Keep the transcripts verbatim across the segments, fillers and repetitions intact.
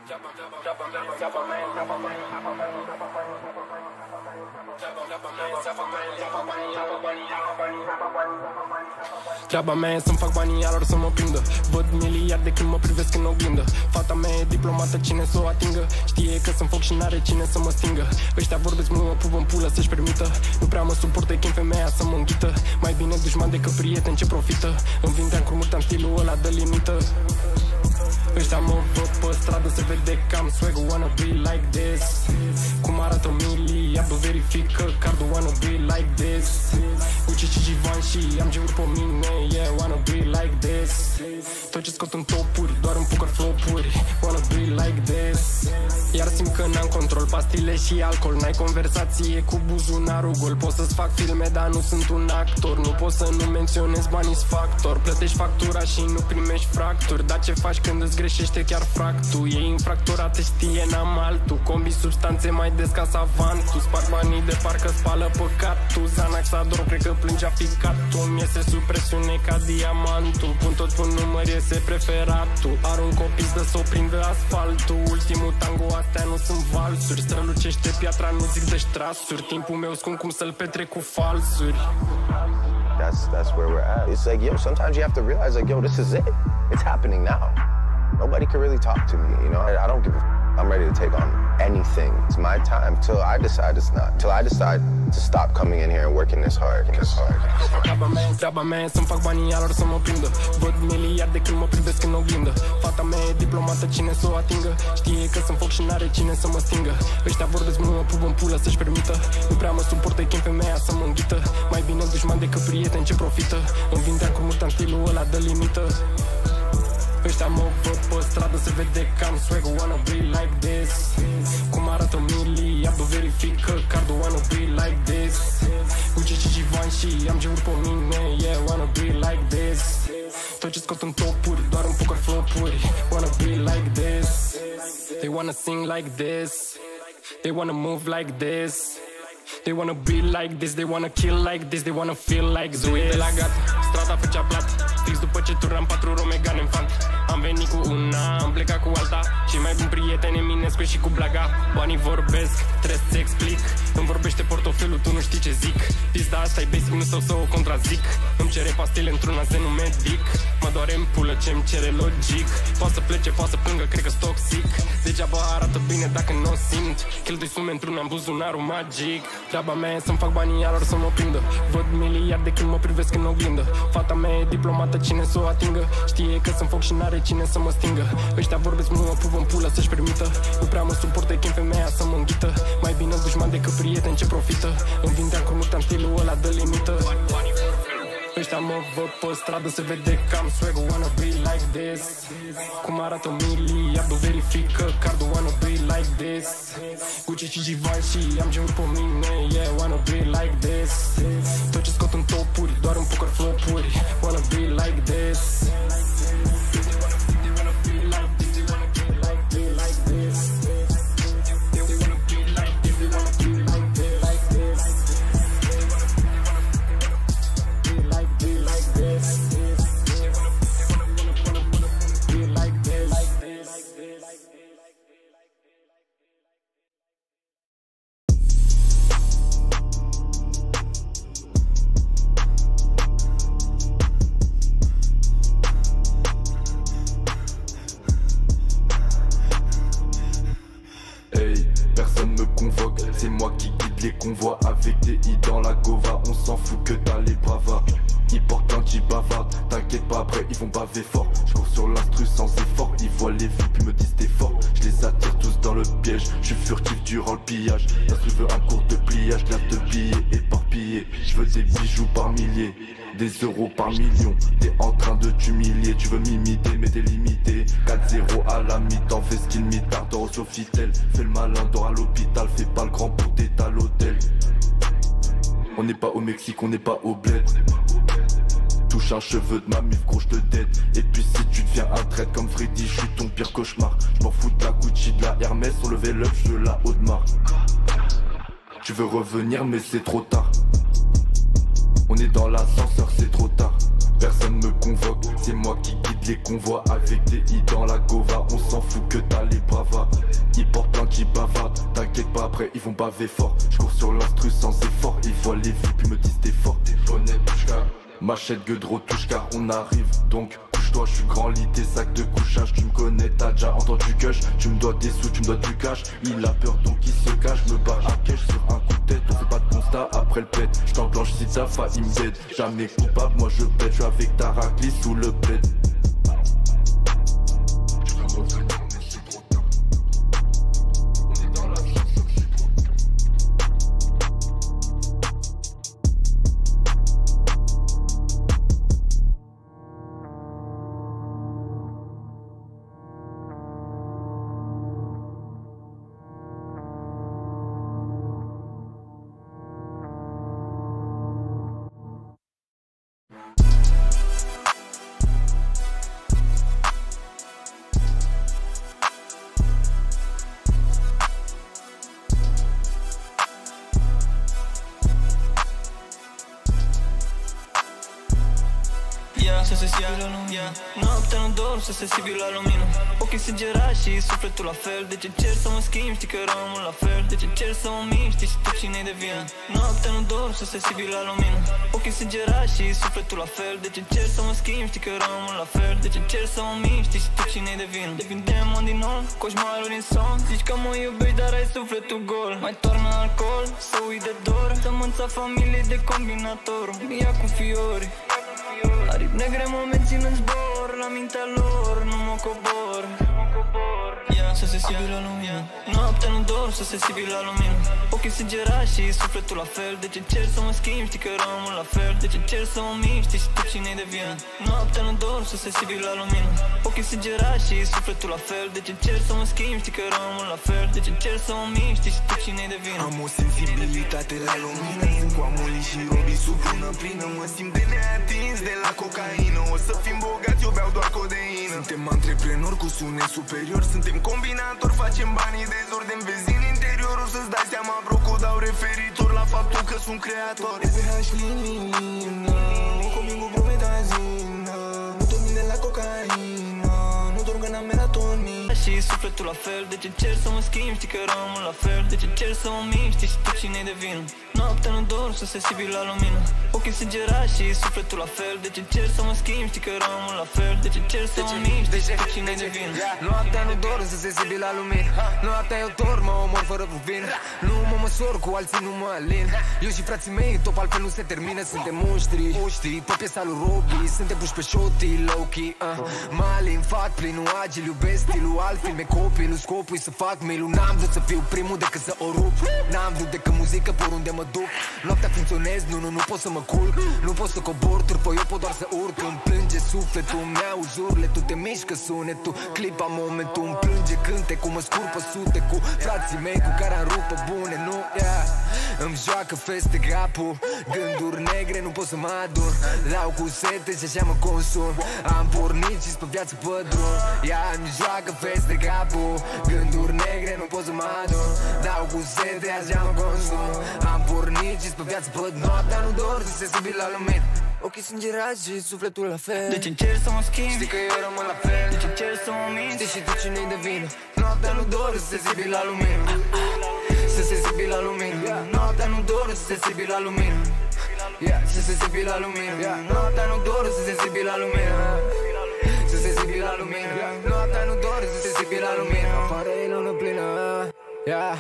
Treaba mea e să-mi fac banii, alor să mă prindă. Văd miliarde când mă privesc în oglindă. Fata mea e diplomată, cine să o atingă? Știe că sunt foc și n-are cine să mă stingă. Ăștia vorbesc, mă pupă în pulă să-și permită. Nu prea mă suportă, chem femeia să mă înghită. Mai bine dușman decât prieten ce profită. Îmi vindeam curmurt, am stilul ăla de limită. Ăștia mă văd pe stradă, se vede că am swag, wanna be like this. Cum arată miliardul, verifică cardul, wanna be like this. Uci și Givenchy, am geuri pe mine, yeah, wanna be like this. Tot ce scot în topuri, doar în poker flopuri, wanna be like this. Iar simt că n-am control, pastile și alcool. N-ai conversație cu buzunarul gol. Pot să-ți fac filme, dar nu sunt un actor. Nu pot să nu menționez banii-s factor. Plătești factura și nu primești fracturi. Dar ce faci când îți greșește chiar fractul? E infractora, te știe, n-am altul. Combi substanțe mai des ca savantul. Sparg banii de parcă spală păcatul. Zanaxador, cred că plângea ficatul. Mi iese sub presiune ca diamantul. Pun tot pe număr, iese preferatul. Arunc o pistă s-o prindă asfaltul. Ultimul tango, astea nu sunt valsuri. Strălucește piatra, nu zic de ștrasuri. Timpul meu scump, cum să-l petrec cu falsuri. That's, that's where we're at. It's like, yo, sometimes you have to realize, like, yo, this is it. It's happening now. Nobody can really talk to me, you know? I, I don't give a f***. I'm ready to take on anything. It's my time till I decide it's not. Till I decide to stop coming in here and working this hard. This hard. Treaba mea e să-mi fac banii, alor să mă prindă. Văd miliarde când mă privesc în oglindă. Fata mea e diplomată, cine să o atingă? Știe că sunt foc și n-are cine să mă stingă. Ăștia vorbesc, mă pupă în pulă să-și permită. Nu prea mă suportă, chem femeia să mă înghită. Mai bine dușman decât prieten ce profită. Îmi vindeam curmurt, am stilul ăla de limită. Ăștia mă văd pe stradă, se vede că am swag, wanna be like this. Cum arată miliardul, verifică cardul, wanna be like this. Uci și Givenchy, am geuri pe mine, yeah, wanna be like this. Tot ce scot în topuri, doar în poker flopuri, wanna be like this. They wanna sing like this. They wanna move like this. They wanna be like this, they wanna kill like this, they wanna feel like this. Zui de la gata, strada făcea plată. Fix după ce turam patru Romegan în fant. Am venit cu una, am plecat cu alta. Și mai bun prieten Eminescu și cu Blaga. Banii vorbesc, trebuie să-ți explic. Îmi vorbește portofelul, tu nu știi ce zic. Pizda asta e basic, nu stau să o contrazic. Îmi cere pastile într-una, zen un medic. Mă doare în pulă ce-mi cere logic. Poate să plece, poate să plângă, cred că-s toxic. Degeaba arată bine dacă nu o simt. Cheltui sume într-una, în buzunarul magic. Treaba mea e să-mi fac banii, alor să mă prindă. Văd miliarde când mă privesc în oglindă. Fata mea e diplomată, cine să o atingă? Știe că sunt foc și n-are cine să mă stingă. Ăștia vorbesc, mă pupă în pulă să-și permită. Nu prea mă suportă, chem femeia să mă înghită. Mai bine dușman decât prieten ce profită. Îmi vindeam curmurt, am stilul ăla de limită. Ăștia mă văd pe stradă, se vede că am swag, wanna be like this. Cum arată miliardul, verifică cardul, wanna be like this. Gucci și Givenchy, am geuri pe mine, yeah, wanna be like this. Tot ce scot în topuri, doar în poker flopuri, wanna be like this. Les convois avec des i dans la gova, on s'en fout que t'as les bravas. Ils portent un petit bavard, t'inquiète pas après ils vont baver fort. Je cours sur l'instru sans effort, ils voient les vues puis me disent t'es fort. Je les attire tous dans le piège, je suis furtif durant le pillage. L'instru veut un cours de pliage, l'air de billets éparpillés. Je veux des bijoux par milliers, des euros par millions. T'es en train de t'humilier, tu veux m'imiter mais t'es limité. Quatre zéro à la mi-temps, fais ce qu'il mi-tard, dors au Sofitel. Fais le malin, dors à l'hôpital, fais pas le grand pour t'étaler à l'hôtel. On n'est pas au Mexique, on n'est pas au bled. Touche un cheveu de ma mif, gros j'te dead. Et puis si tu deviens un traître comme Freddy, je suis ton pire cauchemar. Je m'en fous de la Gucci, de la Hermès, on level up, je veux la Audemars. Tu veux revenir mais c'est trop tard. On est dans l'ascenseur, c'est trop tard. Personne me convoque, c'est moi qui guide vide les convois avec des i dans la gova. On s'en fout que t'as les bravas. Ils portent plein qui bavardent. T'inquiète pas, après ils vont baver fort. J'cours sur l'instru sans effort. Ils voient les vies puis me disent t'es fort. T'es bonnet touche-car. Machette Gueudreau touche car on arrive donc. Couche-toi, je suis grand lit, tes sacs de couchage. Tu me connais, t'as déjà entendu gush. Tu me dois des sous, tu me dois du cash. Il a peur donc il se cache. Me barre à cash sur un coup de tête. On fait pas de constat après le pet. J't'enclenche si t'as failli me dead. Jamais coupable, moi je pète. J'suis avec ta raclisse sous le plaid. Să se simtă la lumină, noaptea nu dorm, să se simtă la lumină. Ochii sângerați și sufletul la fel. De ce cer să mă schimb, știi că rămân la fel. De ce cer să mă miști, știi tu cine-i de vină. Noaptea nu dorm, să se simtă la lumină. Ochii sângerați și sufletul la fel. De ce cer să mă schimb, știi că rămân la fel. De ce cer să mă miști, știi tu cine-i de vină. Devin demon din nou, coșmaruri în somn. Zici că mă iubești, dar ai sufletul gol. Mai toarnă alcool, să uit de dor. Sămânța familiei de combinator. Ia cu fiori. Aripi negre mă mențin în zbor. La mintea lor nu mă cobor. Yeah, să se simtă la lumină. Noaptea nu dorm, să se simtă la lumină. Ochii sângerați și sufletul la fel. De ce cer să mă schimb, știi că rămân la fel. De ce cer să mă miști, știi tu cine-i de vină. Noaptea nu dorm, să se simtă la lumină. Ochii sângerați și sufletul la fel. De ce cer să mă schimb, știi că rămân la fel. De ce cer să mă miști, știi tu cine-i de vină. Am o sensibilitate la lumină. Sunt cu amolii și robii sub lună plină. Mă simt de neatins de la cocaină. O să fim bogați, eu beau doar codeină. Suntem antreprenori cu sunet superior. Suntem combinatori, facem banii de zor. De-mi vezi în interiorul să-ți dai seama, bro, că o dau referitor la faptul că sunt creator. E P H linină, o combin cu prometazină. Nu dorm de la cocaină, nu dorm că n-am melatonin. Și sufletul la fel. De ce cer să mă schimb, știi că rămân la fel. De ce cer să mă miști, știi tu cine-i de vină. Noaptea nu dorm, să se simtă la lumină. Ochii sângerați și sufletul la fel. De ce cer să mă schimb, știi că rămân la fel. De ce cer să mă miști, știi tu cine-i de vină. Noaptea nu dorm, să se simtă la lumină. Noaptea eu dorm, mă omor fără vin. Nu mă măsor cu alții, nu mă alin. Eu și frații mei, top altfel nu se termină. Suntem monștri, știi, pe piesa lui Robbie. Suntem puși pe șotii, low-key, uh. Malin, fac plinul agil, iubesc stilul altfel. Me copilul, scopul să fac mail-ul. N-am vrut să fiu primul decât să o rup. N-am vrut decât muzică pe oriunde mă duc. Noaptea funcționez, nu, nu, nu pot să mă culc. Nu pot să cobor, turpă, eu pot doar să urc. Îmi plânge sufletul meu, jurle, tu te mișcă sunetul. Clipa, momentul, îmi plânge cântecul. Mă scurpă sute cu frații mei cu care am rupă bune, nu, yeah. Îmi joacă feste capul, gânduri negre, nu pot să mă adun. Lau cu sete și așa mă consum. Am pornit și-s pe viață pe drum. Ea îmi joacă feste capul, gânduri negre, nu pot să mă adun. Dau cu sete, așa mă consum. Am pornit și-s pe viață pe drum. Noaptea nu dor, să se simte la lumină. Ochii sângerați și sufletul la fel. De ce cer să mă schimb, știi că eu rămân la fel. De ce cer să mă minți, știi și tu cine-i de vină. Noaptea nu dor, să se simte la lumină. Să se simte la lumină. Noaptea nu dor, să se simte la lumină. Yeah, să se simte la lumină. Noaptea nu dor, să se simte la lumină. Să se simte la lumină. Noaptea nu dor, să se simte la lumină. Afară e lună plină. Yeah.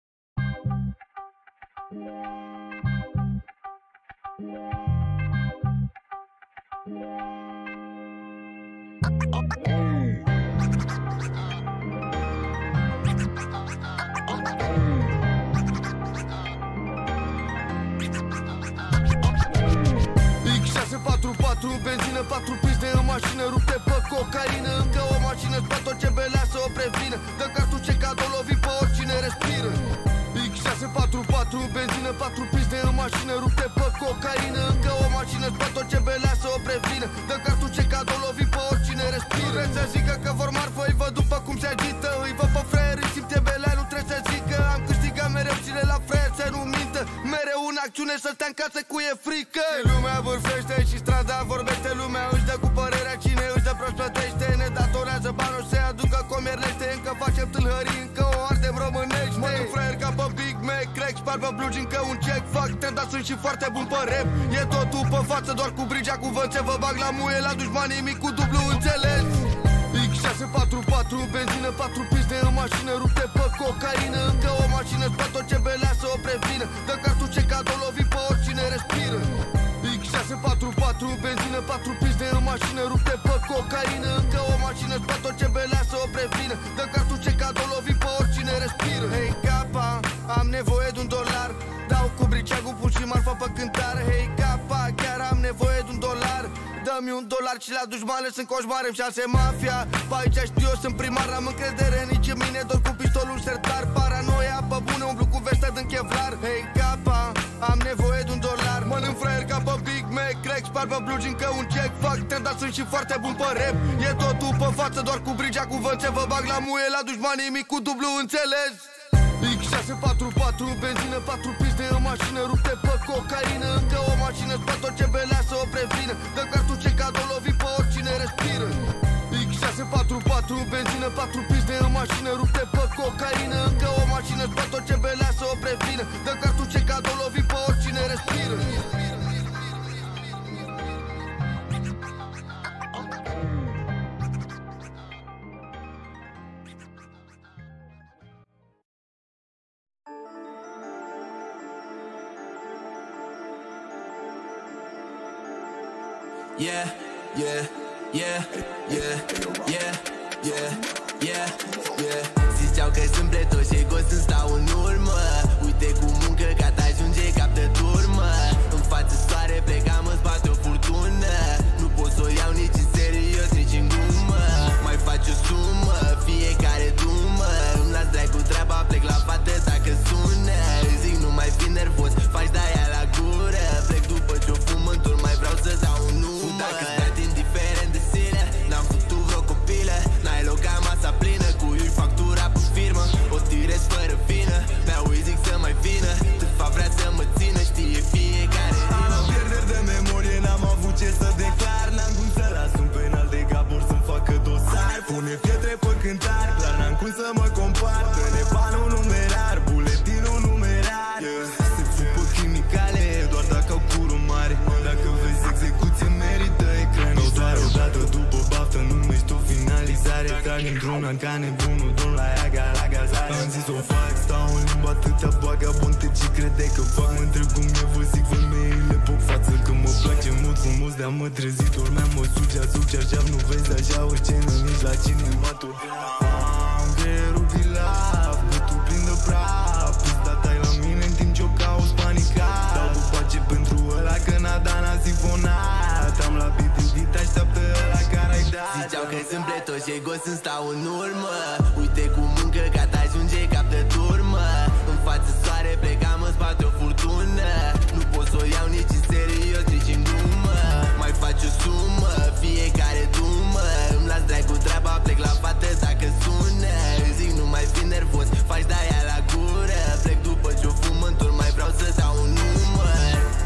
patru patru, benzină, patru piste în mașină, rupte pe cocaină. Încă o mașină, spre tot ce belea să o prevină. Dă cartușe cadou, lovi pe oricine respiră. X șase patru patru, benzină, patru piste în mașină, rupte pe cocaină. Încă o mașină, spre tot ce belea să o prevină. Dă cartușe cadou, lovi pe oricine respiră. Nu trebuie să zică că vor marfă, îi văd după cum se agită. Îi văd pe fraier, îi simte belea, nu trebuie să zică. Am câștigat mereu și le la fraier să nu mintă. Mereu în acțiune să stea în casă cu e frică. Și lumea vârfește și strada vorbește. Lumea își dă cu părerea, cine își dă proști plătește. tâlhării încă o ardem românești. Mă duc fraier ca pe Big Mac, crack, spar pe blugi încă un check. Fac trend, dar sunt și foarte bun pe rap. E totul pe față, doar cu brigea cuvânt. Ce vă bag la muie, la dușmanii mic cu dublu înțeles. X șase patru patru, benzină, patru piste în mașină, rupte pe cocaină. Încă o mașină, spre tot ce belea să o prevină. Dă cartuce cadou, lovi pe oricine respiră. X șase patru patru, benzină, patru piste în mașină, rupte pe cocaină. Încă o mașină, spre tot ce belea să o prevină. Dă cartuce cadou, lovi pe oricine respiră. Hei capa, am nevoie de un dolar. Dau cu briceagul, pun și marfa pe cântare. Hei capa, chiar am nevoie de un dolar. Dă-mi un dolar și la dușmane sunt coșmare-mi șanse mafia. Pe aici știu eu, sunt primar, am încredere nici în mine. Doar cu pistolul sertar, paranoia pe bune, umblu cu vestă din chevlar. Hei capa, am nevoie de un dolar. Mănânc fraier ca pe Big Mac, crack, spar pe blugi încă un check. Fac trend, dar sunt și foarte bun pe rap. E totul pe față, doar cu brigea cuvânt. Ce vă bag la muie, la dușmanii mic cu dublu înțeles. X șase patru patru, benzină, patru piste în mașină, rupte pe cocaină. Încă o mașină, spre tot ce belea să o prevină. Dă cartuce cadou, lovi pe oricine respiră. X șase patru patru, benzină, patru piste în mașină, rupte pe cocaină. Încă o mașină, spre tot ce belea să o prevină. Dă cartuce cadou, lovi pe oricine respiră. Yeah, yeah, yeah, yeah, yeah, yeah, yeah, yeah. Ziceau că sunt pletoși, egos îmi stau în urmă. Uite cu muncă gata ajunge cap de turmă. În față soare plecam în spate o furtună. Nu pot să o iau nici în serios, nici în glumă. Mai faci o sumă, fiecare dumă. Îmi las dracu treaba, plec la fată dacă sună. Îi zic nu mai fi nervos, faci de-aia la gură. Plec după ce-o fum în tur, mai vreau să dau un număr. Dacă stai indiferent de sine, n-am făcut vreo copilă. N-ai loc ca masa plină, cu iui factura pe firmă. O tirez fără vină, mi-au îi zic să mai vină. Tâfa vrea să mă țină, știe fiecare rimă. Am pierderi de memorie, n-am avut ce să declar. N-am cum să las un penal de gabor să-mi facă dosar. Pune pietre pe cântar, dar n-am cum să mă compar. Dă-ne banul numerar, buletinul numerar. Se fupă chimicale, doar dacă au curul mare. Dacă vezi execuție merită ecranizare. Doar o dată după baftă, numești o finalizare. Trag într-una ca nebunul, dun la ea ca la gazare. Am zis o fac, stau în limba atâta vagabonte ce crede că fac. Mă întreb cum e, vă zic femeile pe față. Că mă place mult frumos de-a mă trezi. Dormeam, mă sugea, sub cearșaf, nu vezi așa o scenă nici la cinematograf. Am creierul bilav, gâtul plin de praf. Pista tai la mine în timp ce-o cauți panicat. Dau cu pace pentru ăla că n-a dat, n-a sifonat. Am la beat iubit, așteaptă ăla care-ai dat. Ziceau că sunt pletoși, egos îmi stau în urmă. Uite cu muncă gata ajunge cap de turmă. În față soare plecam în spate o furtună. Nu pot să o iau nici în serios, nici în glumă. Mai faci o sumă, fiecare dumă. Îmi las dracu treaba, plec la fată dacă sună. Îi zic nu mai fi nervos, faci de-aia la gură. Plec după ce-o fum în tur, mai vreau să dau un număr.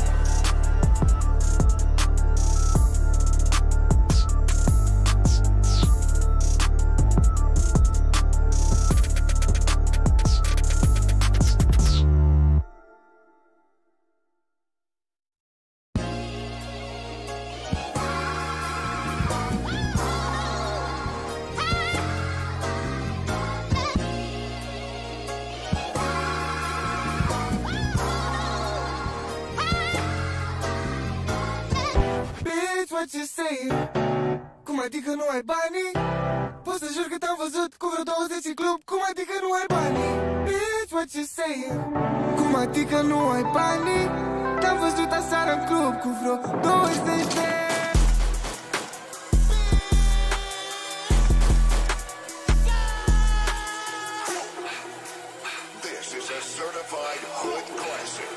What you say? Cum adică nu ai banii? Pot să jur că te-am văzut cu vreo douăzeci în club. Cum adică nu ai banii? Bitch, what you say? Cum adică nu ai banii? Te-am văzut aseară în club cu vreo douăzeci de... This is a certified hood classic.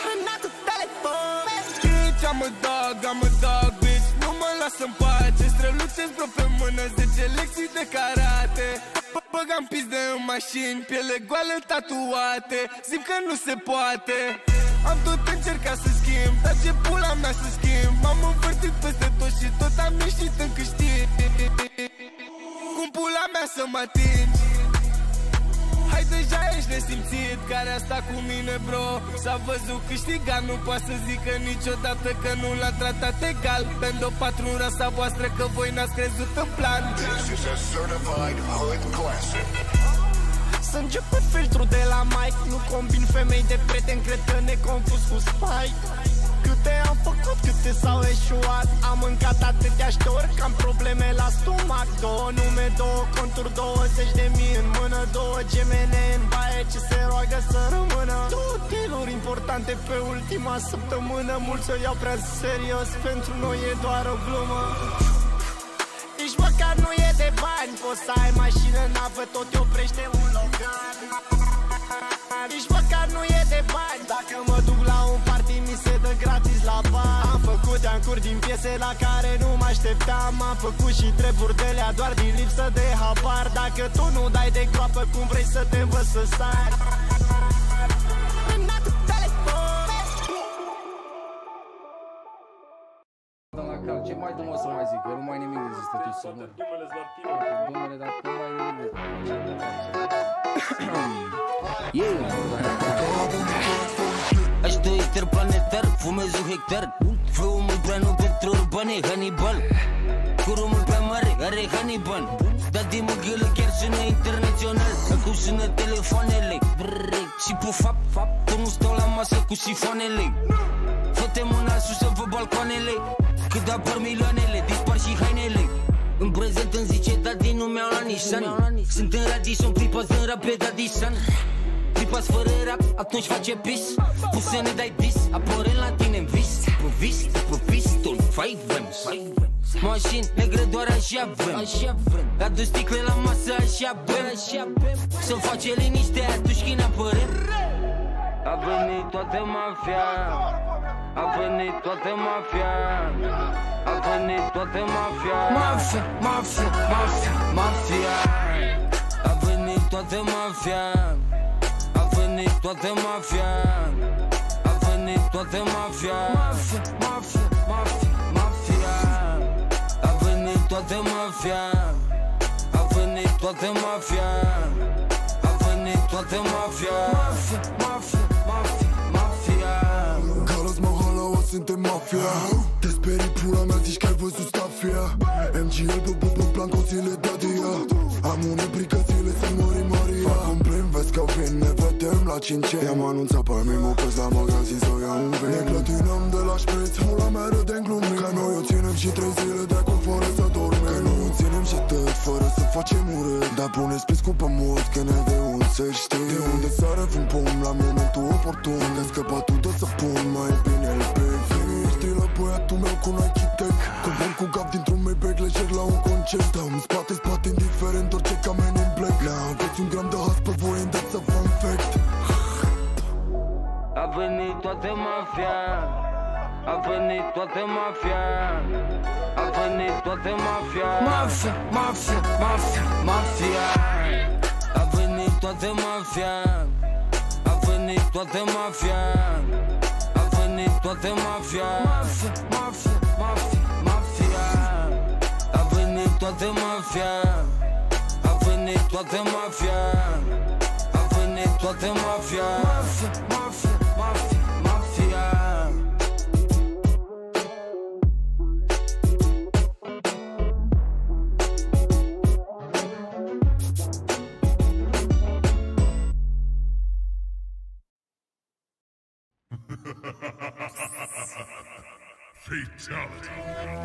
Bitch, I'm a dog, I'm a dog, bitch. Nu mă las în pace, strălucesc vreo pe mână zece lecții de karate. Băgam pizde în mașini, piele goală tatuate. Zic că nu se poate. Am tot încercat să schimb, dar ce pula mea să schimb. M-am învârtit peste tot și tot am ieșit în câștig. Cum pula mea să mă atingi? Hai deja ești nesimțit, care a stat cu mine, bro. S-a văzut câștigat, nu poate să zică niciodată că nu l-a tratat egal. Bendo patru în rasa voastră, că voi n-ați crezut în plan. This is a certified hood classic. Să început filtrul de la Mike. Nu combin femei de prieten, cred că ne confuz cu Spike. Câte am făcut, câte s-au eșuat. Am mâncat atâtea ștori că am probleme la stomac. Două nume, două conturi, douăzeci de mii în mână. Două gemene în baie ce se roagă să rămână. Două dealuri importante pe ultima săptămână. Mulți o iau prea serios, pentru noi e doar o glumă. Nici măcar nu e de bani. Poți să ai mașină, navă, tot te oprește un locan. Nici măcar nu e de bani. Dacă mă duc la un party, mi se dă gratis la bar. Am făcut ancuri din piese la care nu mă așteptam. Am făcut și treburi de lea doar din lipsă de habar. Dacă tu nu dai de groapă, cum vrei să te învăț să sari? Ce mai dăm o să mai zic? Că nu mai nimic de zis, tu să mă. Dumele, dar nu mai nimic de... Așto interplanetar, fumez un hectar. Flow-ul mult prea nou pentru urbane, Hannibal. Curumul prea mare, are Hannibal. Dar din măgălă chiar sună internațional. Acum sună telefoanele și pufap, că nu stau la masă cu sifoanele. Fă-te mâna sus să vă balcoanele. Cât apar milioanele, dispar și hainele. În prezent îmi zice tati, nu mi-au la Nissan. Sunt în Radisson, clipați în rap pe Dadisan. Clipați fără rap, atunci face pis. Pus să ne dai dis, apărând la tine-n vis. După vis, după pistol, five M's. Mașini negre doar așa vrem. Adu sticle la masă, așa bem. Să face liniște atunci când apărăm. A venit toată mafia. A venit toată mafia. A venit toată mafia. Mafia, mafia, mafia, mafia. A venit toată mafia. A venit toată mafia. A venit toată mafia. Mafia, mafia, mafia, mafia. A venit toată mafia. A venit toată mafia. A venit toată mafia. Mafia, mafia, mafia, mafia. Carlos Mahalaua, suntem mafia. Te sperii pula mea, zici că ai văzut stafia. M G L, bă, bă, blanco, ține dadia. Am une bricățile să mori Maria. Acum plin, vezi că vin, ne vedem la cinci. I-am anunțat pe mimo că-s la magazin să iau un vin. Ne clătinăm de la șpriț, mula mea râde în glumii. Că noi o ținem și trei zile de acum fără să dormim. Că noi o ținem și atât, fără să facem urât. Dar pune spiscu pe mult, că ne de un să știi. De unde sare un pom la momentul oportun. Că scăpa tu de să pun, mai bine îl pe vin. Știi la băiatul meu cu Nike Tech. Când vom cu cap dintr-un Maybach lejer la un concert. Dăm spate, spate, indiferent, orice ca Men in Black. Le aveți un gram de has pe voi, îndată să vă infect. A venit toată mafia. A venit toată mafia. A venit toată mafia. Mafia, mafia, mafia, mafia. A venit toată mafia. A venit toată mafia. A venit toată mafia. Mafia, mafia, mafia, mafia. A venit toată mafia. A venit toată mafia. A venit toată mafia. Mafia, mafia, mafia, mafia. Fatality.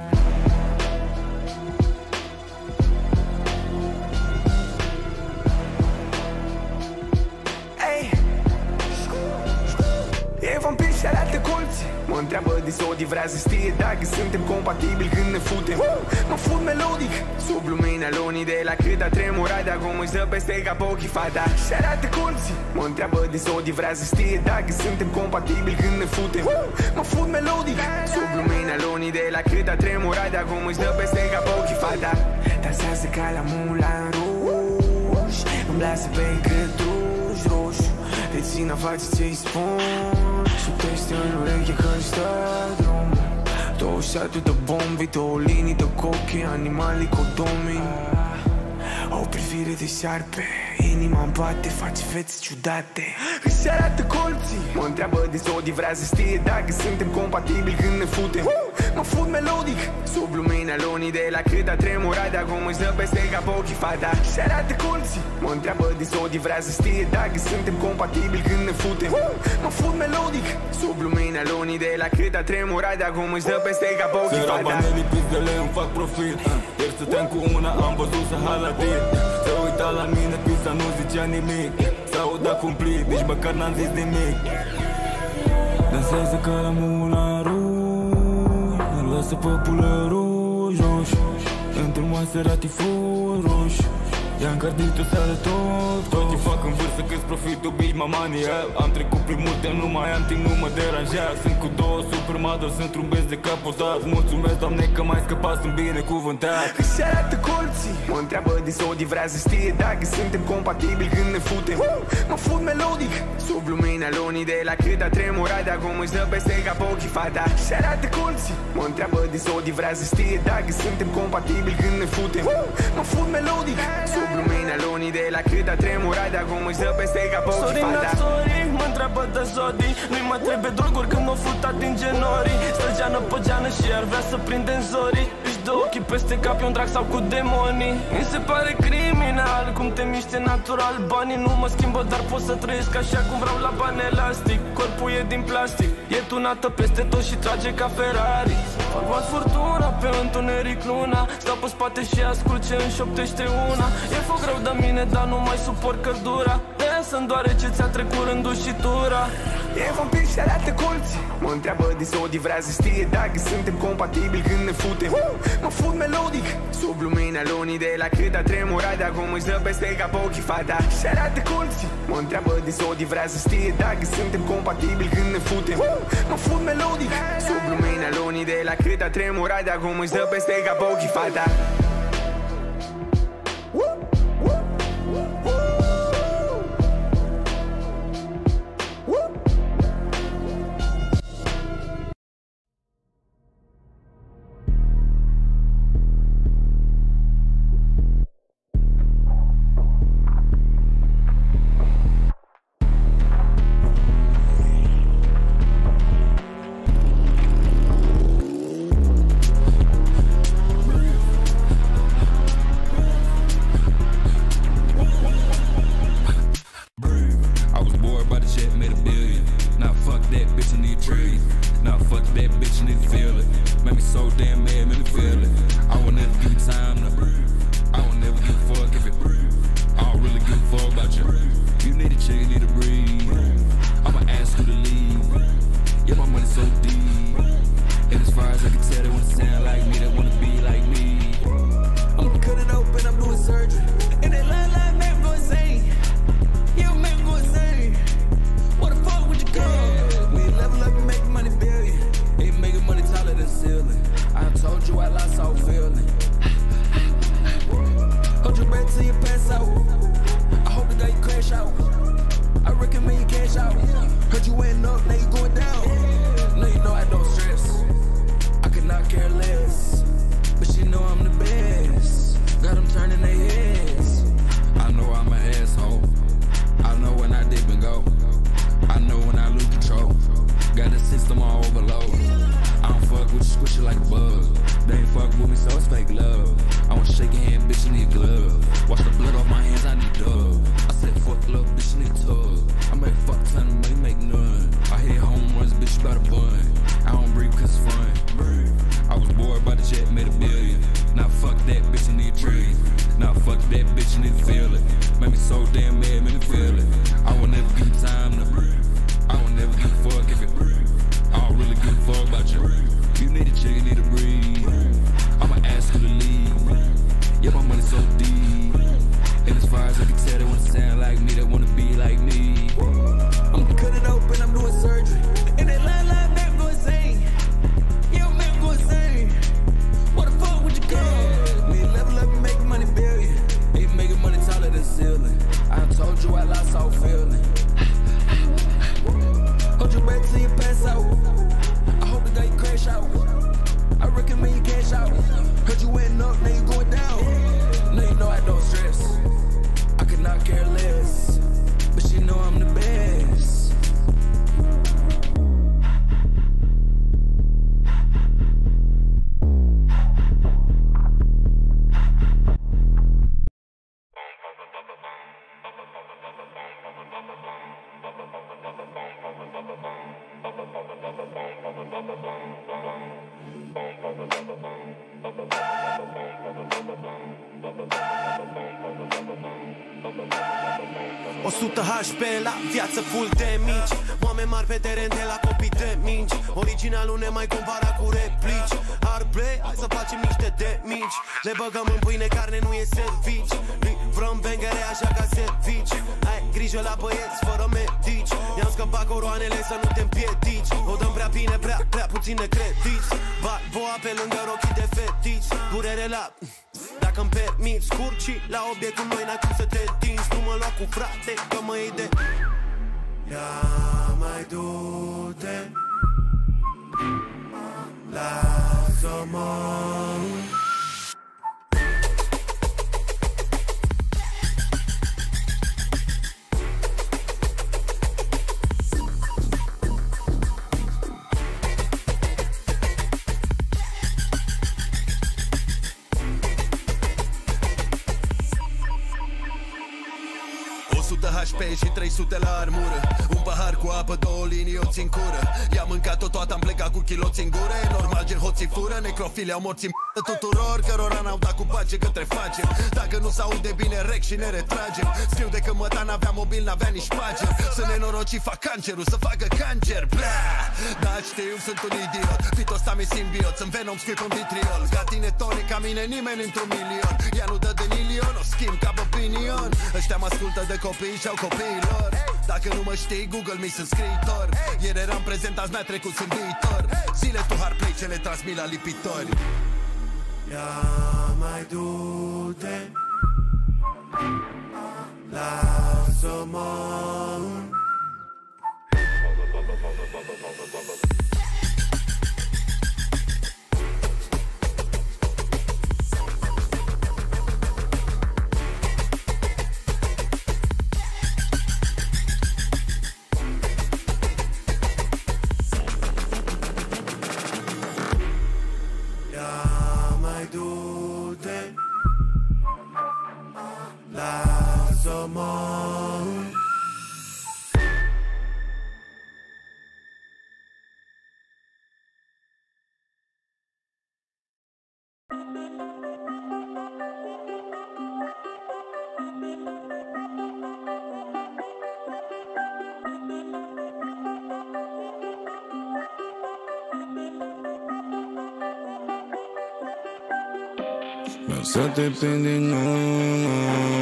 E vampir și are alte colți. Mă întreabă Disodi, vrea să știe dacă suntem compatibili când ne futem. Mă fut melodic sub lumina lunii, de la cât a tremurat, de acum își dă peste cap ochii fata și arată colții. Mă întreabă Disodi, vrea să știe dacă suntem compatibili când ne futem. Mă fut melodic sub lumina lunii, de la cât a tremurat, de acum își dă peste cap ochii fata. Dansează ca la Moulin Rouge, îmi lasă pe încătuși roșu. Te țin a face ce-i spun și pește în ureche când stă drumul. Două șaturi de bombi, două linii de cochi, animalii codomii. O privire de șarpe, inima-mi bate, face fețe ciudate. Își arată colții, mă întreabă de zodii, vrea să știe dacă suntem compatibili când ne futem. Mă fut melodic, sub lumina lunii, de la cât a tremurat, de acum își dă peste cap ochii fata. Își arată colții, mă întreabă de zodii, vrea să știe dacă suntem compatibili când ne futem. Mă fut melodic, sub lumina lunii, de la cât a tremurat, de acum își dă peste cap ochii fata. Banelii pizdele îmi fac profil. Ieri stăteam cu una, am văzut să halatil. Se uita la mine, pizza nu zicea nimic. S-auda cumplit, nici măcar n-am zis nimic. Dansează ca la Moulin Rouge, lasă păpulărul jos. Într-un Maserati full roșu, i-am cardit-o seară tot. Tot ce fac în vârstă cât profitul, bitch, my money up. Am trecut prin multe, nu mai am timp, nu mă deranja. Sunt cu două supermodel, sunt trumbesc de capotat. Mulțumesc, Doamne, că m-ai scăpat, sunt binecuvântat. Își arată colții, mă întreabă de zodii, vrea să știe dacă suntem compatibili când ne futem. Mă fut melodic, sub lumina lunii, de la cât a tremurat, de acum își dă peste cap ochii fata. Își arată colții, mă întreabă de zodii, vrea să știe dacă suntem compatibili când ne futem. Mă fut melodic, sub lumina lunii, de la cât a tremurat, de acum își dă peste cap ochii fata. Sorry, mă întreabă de zodii, nu-i mai trebuie droguri când m-o futat din genorii. Stă geană pe geană și ar vrea să prindem zorii. Își dă ochii peste cap, e un drac sau cu demonii. Mi se pare criminal cum te miște natural. Banii nu mă schimbă, dar pot să trăiesc așa cum vreau la bani elastic. Corpul e din plastic, e tunată peste tot și trage ca Ferrari. Format furtuna, pe întuneric luna. Stau pe spate și ascult ce îmi șoptește una. E foc rău de mine, dar nu mai suport căldura. Să-mi doare ce ți-a trecut rândușitura. E vampir și arată colții, mă întreabă de zodii, vrea să știe dacă suntem compatibili când ne futem. Mă fut melodic, sub lumina lunii, de la cât a tremurat, de acum își dă peste cap ochii fata. Și arată colții, mă întreabă de zodii, vrea să știe dacă suntem compatibili când ne futem. Mă fut melodic, sub lumina lunii, de la cât a tremurat, de acum își dă peste cap ochii fata. Heard you went up, now you going down. Now you know I don't stress. I could not care less. o sută H P la viață full de mici. Oameni mari pe teren de la copii de minci. Originalul ne mai compara cu replici. Arbre, hai să facem niște de mici. Le băgăm în pâine, carne nu e servici. Vrem bengere așa ca servici. Ai grijă la băieți fără medici. I-am scăpat coroanele să nu te împiedici. O dăm prea bine, prea, prea puține crediți. Balboa pe lângă rochii de fetici. Durere la... Dacă-mi permiți scurci la obiectul noi n-ai cum să te tinzi. Nu mă lua cu frate, că mă iei de... Ia mai du-te, lasă-mă. H P și trei sute la armură. Un pahar cu apă, două linii, o țin cură. I-am mâncat-o toată, am plecat cu chiloți în gură. E normal, gen hoții fură, necrofile au morți în b***ă tuturor cărora n-au dat cu pace către facem. Dacă nu s-aude bine, rec și ne retragem. Scriu de că măta n-avea mobil, n-avea nici pager. Să nenorocii fac cancerul, să facă cancer. Bla! Da, știu, sunt un idiot. Fitostami simbiot, sunt Venom, scrip în vitriol. Ca tine, Tony, ca mine, nimeni într-un milion. Ea nu dă de milion, o schimb ca opinion. Ăștia mă ascultă de copii și-au copiilor. Dacă nu mă știi, Google mi sunt scriitor. Ieri eram prezent, azi mi-a trecut, sunt viitor. Zile tu hardplay ce le transmit la lipitori. Ia mai du-te, lasă-mă. Să te prind din nou,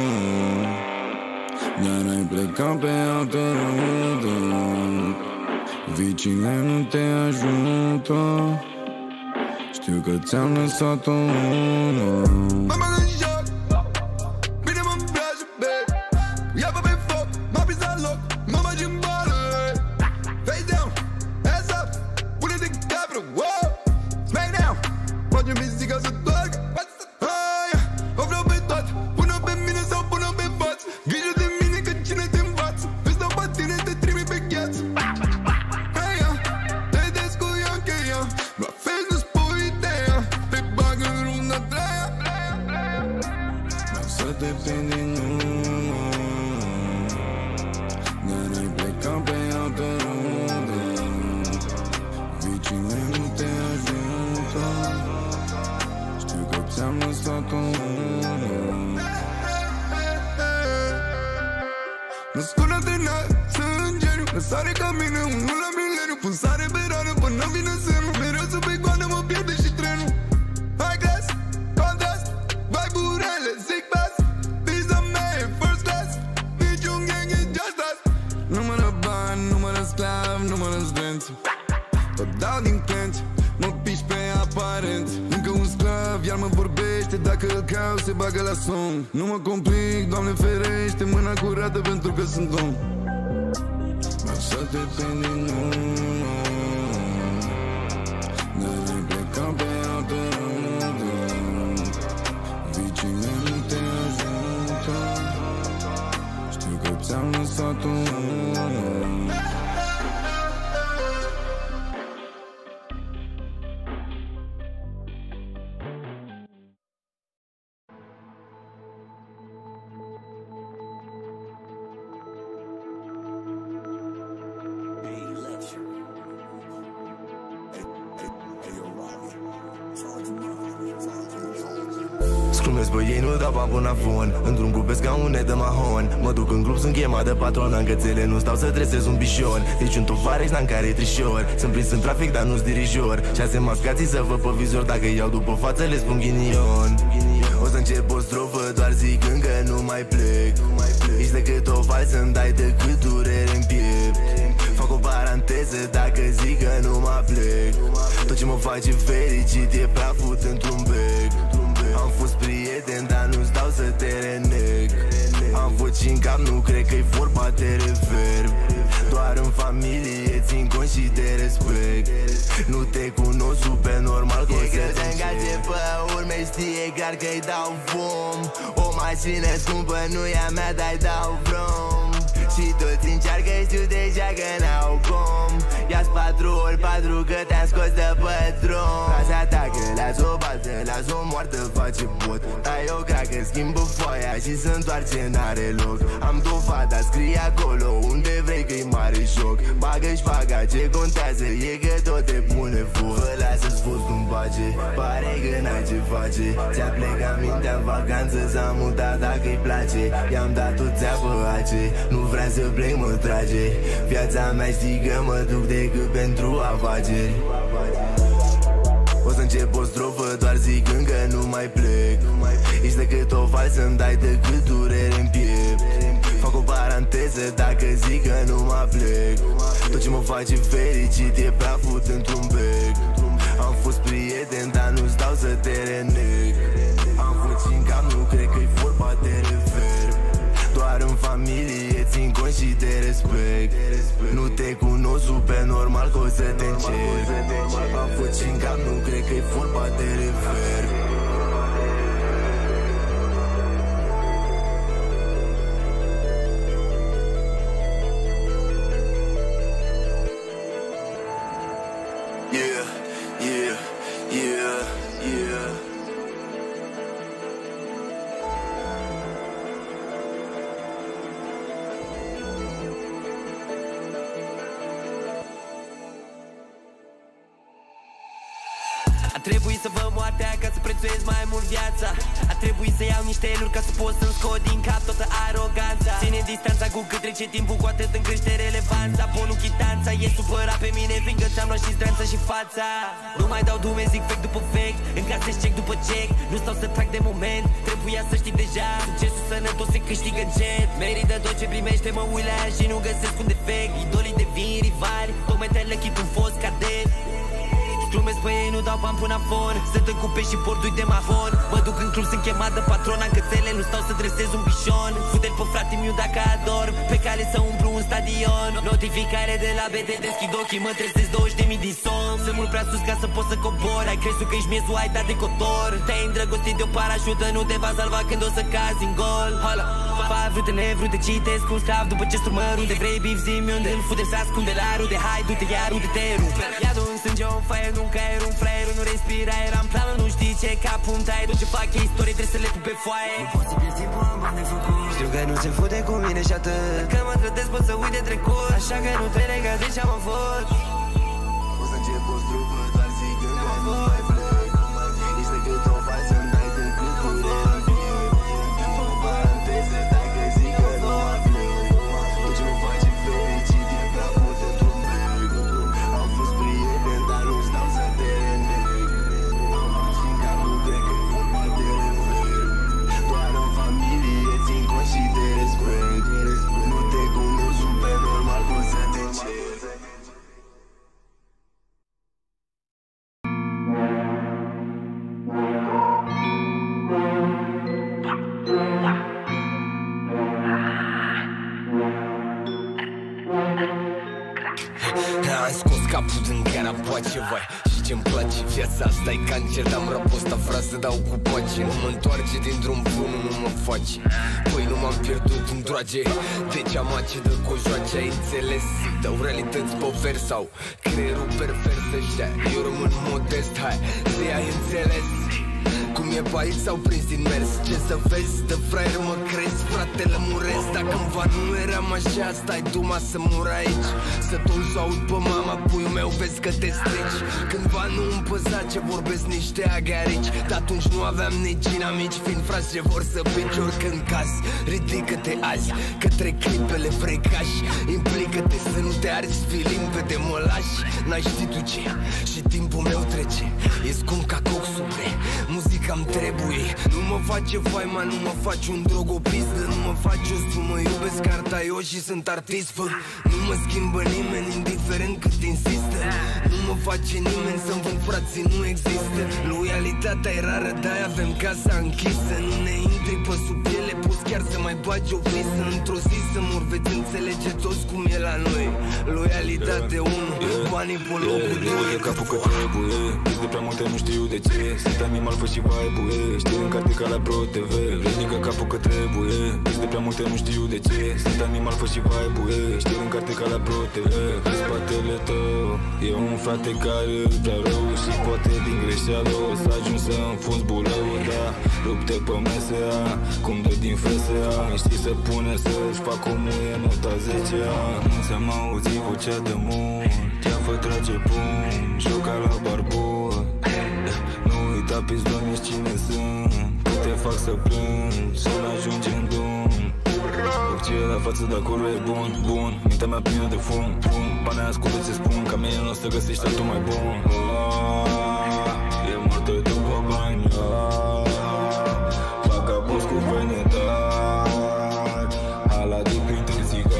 dar ai plecat pe altă rută. Vicile nu te ajută. Știu că ți-am lăsat-o ună. Mama în joc, bine mă îmbracă, babe. Ia-vă pe foc, m-a prins la loc. Mă bagi în bală, face down, ass up. Pune-te capra, wow. Smack down, face muzica să doargă. O vreau pe toate, pune pe mine sau pune pe față. Grijă de mine că cine te învață. Îți dau pe tine, te trimit pe gheață. Hey, ya, te descuiam că ea la fel nu spui ideea. Te bag în runda treia. Să te prind din nou, dar ai plecat pe altă rundă. Vicile nu te ajută. Știu că ți-am lăsat-o ună. Născut antrenat, sunt geniu. Răsare ca mine, unul la mileniu. Pun sare pe rană până vine sânul. Mereu să pe goană mă pierde și trenul. High class, contrast, vibe-uri rele, zic bass. Pizza mea, first class. Niciun gang e just us. Nu mă dă bani, nu mă dă sclav, nu mă dă studenți. Tot dau din clenți, mă piși pe aparent. Încă un sclav, iar mă vorbește. Dacă îl caut, se bagă la somn. Nu mă complic, Doamne ferește. Mâna curată pentru că sunt om. Să te prind din nou, dar ai plecat pe altă rundă. Vicile nu te ajută. Știu că ți-am lăsat-o ună. Charge him up. Glumesc, bă, ei nu dau bani până afon. Într-un grup pe scaune de mahon. Mă duc în club, sunt chemat de patron. În cățele nu stau să tresez un bișor. Deci un tovarăș n-am care trișor. Sunt prins în trafic, dar nu-s dirijor. Șase mascații să văd pe vizor. Dacă iau după față, le spun ghinion. O să încep o strofă, doar zicând că nu mai plec. Ești decât o valsă, îmi dai decât durere în piept. Fac o paranteză dacă zic că nu mă plec. Tot ce mă face fericit e prafut într-un bec. Am fost prieten, dar nu-ți dau să te reneg. Am voci în cap, nu cred că-i vorba de reverb. Doar în familie țin cont și de respect. Nu te cunosc super normal că o să te îngaje pe urme, știe clar că-i dau vom. O mașină scumpă nu e a mea, dar-i dau vrom. Și toți încearcă, știu deja că n-au cum. Ia-ți patru ori patru că te-am scos de pe drum. Fraza atacă, las o baltă, las o moartă, face bot. Dar eu cred că schimbă foaia și se întoarce, n-are loc. Am dovada, scrie acolo unde vrei că-i mare joc. Bagă-și paga, ce contează e că tot te pune foc. Vă lasă-ți fost cum face, pare că n-ai ce face. Ți-a plecat mintea în vacanță, s-a mutat dacă-i place. I-am dat o țeapă ace, nu vrea să plec, mă trage. Viața mea știi că mă duc decât pentru afaceri. O să încep o strofă doar zicând că nu mai plec. Ești decât o valsă, îmi dai decât durere în piept. Fac o paranteză dacă zic că nu mă plec. Tot ce mă face fericit e prafut într-un bec. Am fost prieten, dar nu-ți dau să te reneg. Am voci în cap, nu cred că-i vorba de reverb. Doar în familie țin cont și de respect. Nu te cunosc super normal că o să te încerc. Am voci în cap, nu cred că-i vorba de reverb. Yeah, yeah, yeah, yeah. A trebuit să văd moartea ca să prețuiesc mai mult viața. A trebuit să iau niște eluri ca să pot să-mi scot din cap toată aroganța. Ține distanța cu cât trece timpul, cu atât îmi crește relevanța. Bonul chitanța e supărat pe mine, fiindcă ți-am luat și zdranța și fața. Nu mai dau dume, zic fake după fake, încasez check după check. Nu stau să trag de moment, trebuia să știi deja. Succesul sănătos se câștigă jet. Merită tot ce primește, mă uit la ea și nu găsesc un defect. Idolii devin rivali, tocmai te-ai lăchit un fost cadet. Glumesc pe ei, nu dau bani până afon. Sunt în cupe și bordui de mahon. Mă duc în club, sunt chemat de patron. În cățele nu stau să dresez un bișon. Fute-l pe frate-miu dacă adorm, pe cale să umplu un stadion. Notificare de la B T, deschid ochii, mă trezesc douăzeci de mii din somn. Sunt mult prea sus ca să pot să cobor. Ai crezut că ești miezul, ai dat de cotor. Te-ai îndrăgostit de o parașută, nu te va salva când o să cazi în gol. Hala, fac vrute nevrute, citesc un sclav după ce strumărul de vrei bif, zi-mi unde îl fute, se ascunde la rude. Hai, du-te, iar uite te rupe. Iadul în sânge, un fire, nu caier, un fraier, nu respira, eram planul, nu știi ce capul îmi tai. Tot ce fac e istorie, trebuie să le pun pe foaie. Nu pot să pierd timpul, am bani de făcut. Știu că nu se fute cu mine și atât. Dacă mă trădesc pot să uit de trecut. Așa că nu te lega de ce am avut. O să încep o strofă doar zicând că nu mai plec. Ești decât o valsă, îmi dai decât durere în piept. Fac o paranteză dacă zic că nu mă plec. Tot ce mă face fericit e prafut într-un bec. Am fost prieten, dar nu-ți dau să te reneg. Am voci în cap, nu cred că-i vorba de reverb. Doar în familie țin cont și de respect. Nu te cunosc super normal că o să te încerc. Am scos capul din carapace, vai. Și ce-mi place viața asta e cancer. Dar-am răposta frasă, dau cu pace. Nu mă întoarce din drum bun, nu mă face. Păi nu m-am pierdut în droage. Deci am ace de cojoace, ai înțeles? Dau realități poveri sau creierul pervers ăștia. Eu rămân modest, hai, să ai înțeles. Cum e pe aici s-au prins din mers. Ce să vezi, de fraier mă crezi, frate. te lămuresc. Dacă cândva nu eram așa, stai tu ma să mur aici. Să tot să aud pe mama, puiul meu, vezi că te strici. Cândva nu-mi păsa ce vorbesc niște agarici, dar atunci nu aveam nici inamici, fiind frați ce vor să pici oricând caz. Ridică-te azi către clipele frecași, implică-te să nu te arzi, fii limpede, mă lași. N-ai ști tu ce și timpul meu trece, e scump ca coxubre, muzica-mi trebuie. Nu mă face faima, nu mă faci un drogopistă, nu mă faci o sumă, iubesc carta eu și sunt artist, fă. Nu mă schimbă nimeni, indiferent cât insistă. Nu mă face nimeni să-mi vând frații, nu există. Loialitatea e rară, de-aia avem casa închisă. Nu ne intri pe sub piele, poți chiar să mai bagi o visă. Într-o zi să mor, veți înțelege toți cum e la noi. Loialitate unu, banii pe locul doi. E capul că trebuie, de prea multe nu știu de ce. Sunt animal, fă și vibe-ue, știi în carte ca la Pro T V. Ridică capul că trebuie, de prea multe nu știu de ce. Sunt animal, fă și vibe-ue, știi în carte ca la Pro T V. În spatele tău e un frate care vrea rău și poate din greșeală o să ajung să înfunzi bulău. Da, lupte pe M S A, cum dă din F S A. Știi să pune să-și fac o muie nota zece A. Nu ți-am auzit vocea de mult, te-a trage pun, joca la barbot. Nu uita pe zon, ești cine sunt, că te fac să plângi, să n-ajungi în drum. Orice e la față de acolo e bun, bun. Mintea mea plină de fum, fum. Banii ascultă ce spun, ca mine nu o să găsești altul mai bun. E moartă după bani, vagabos cu venetar, Aladin printre țigani.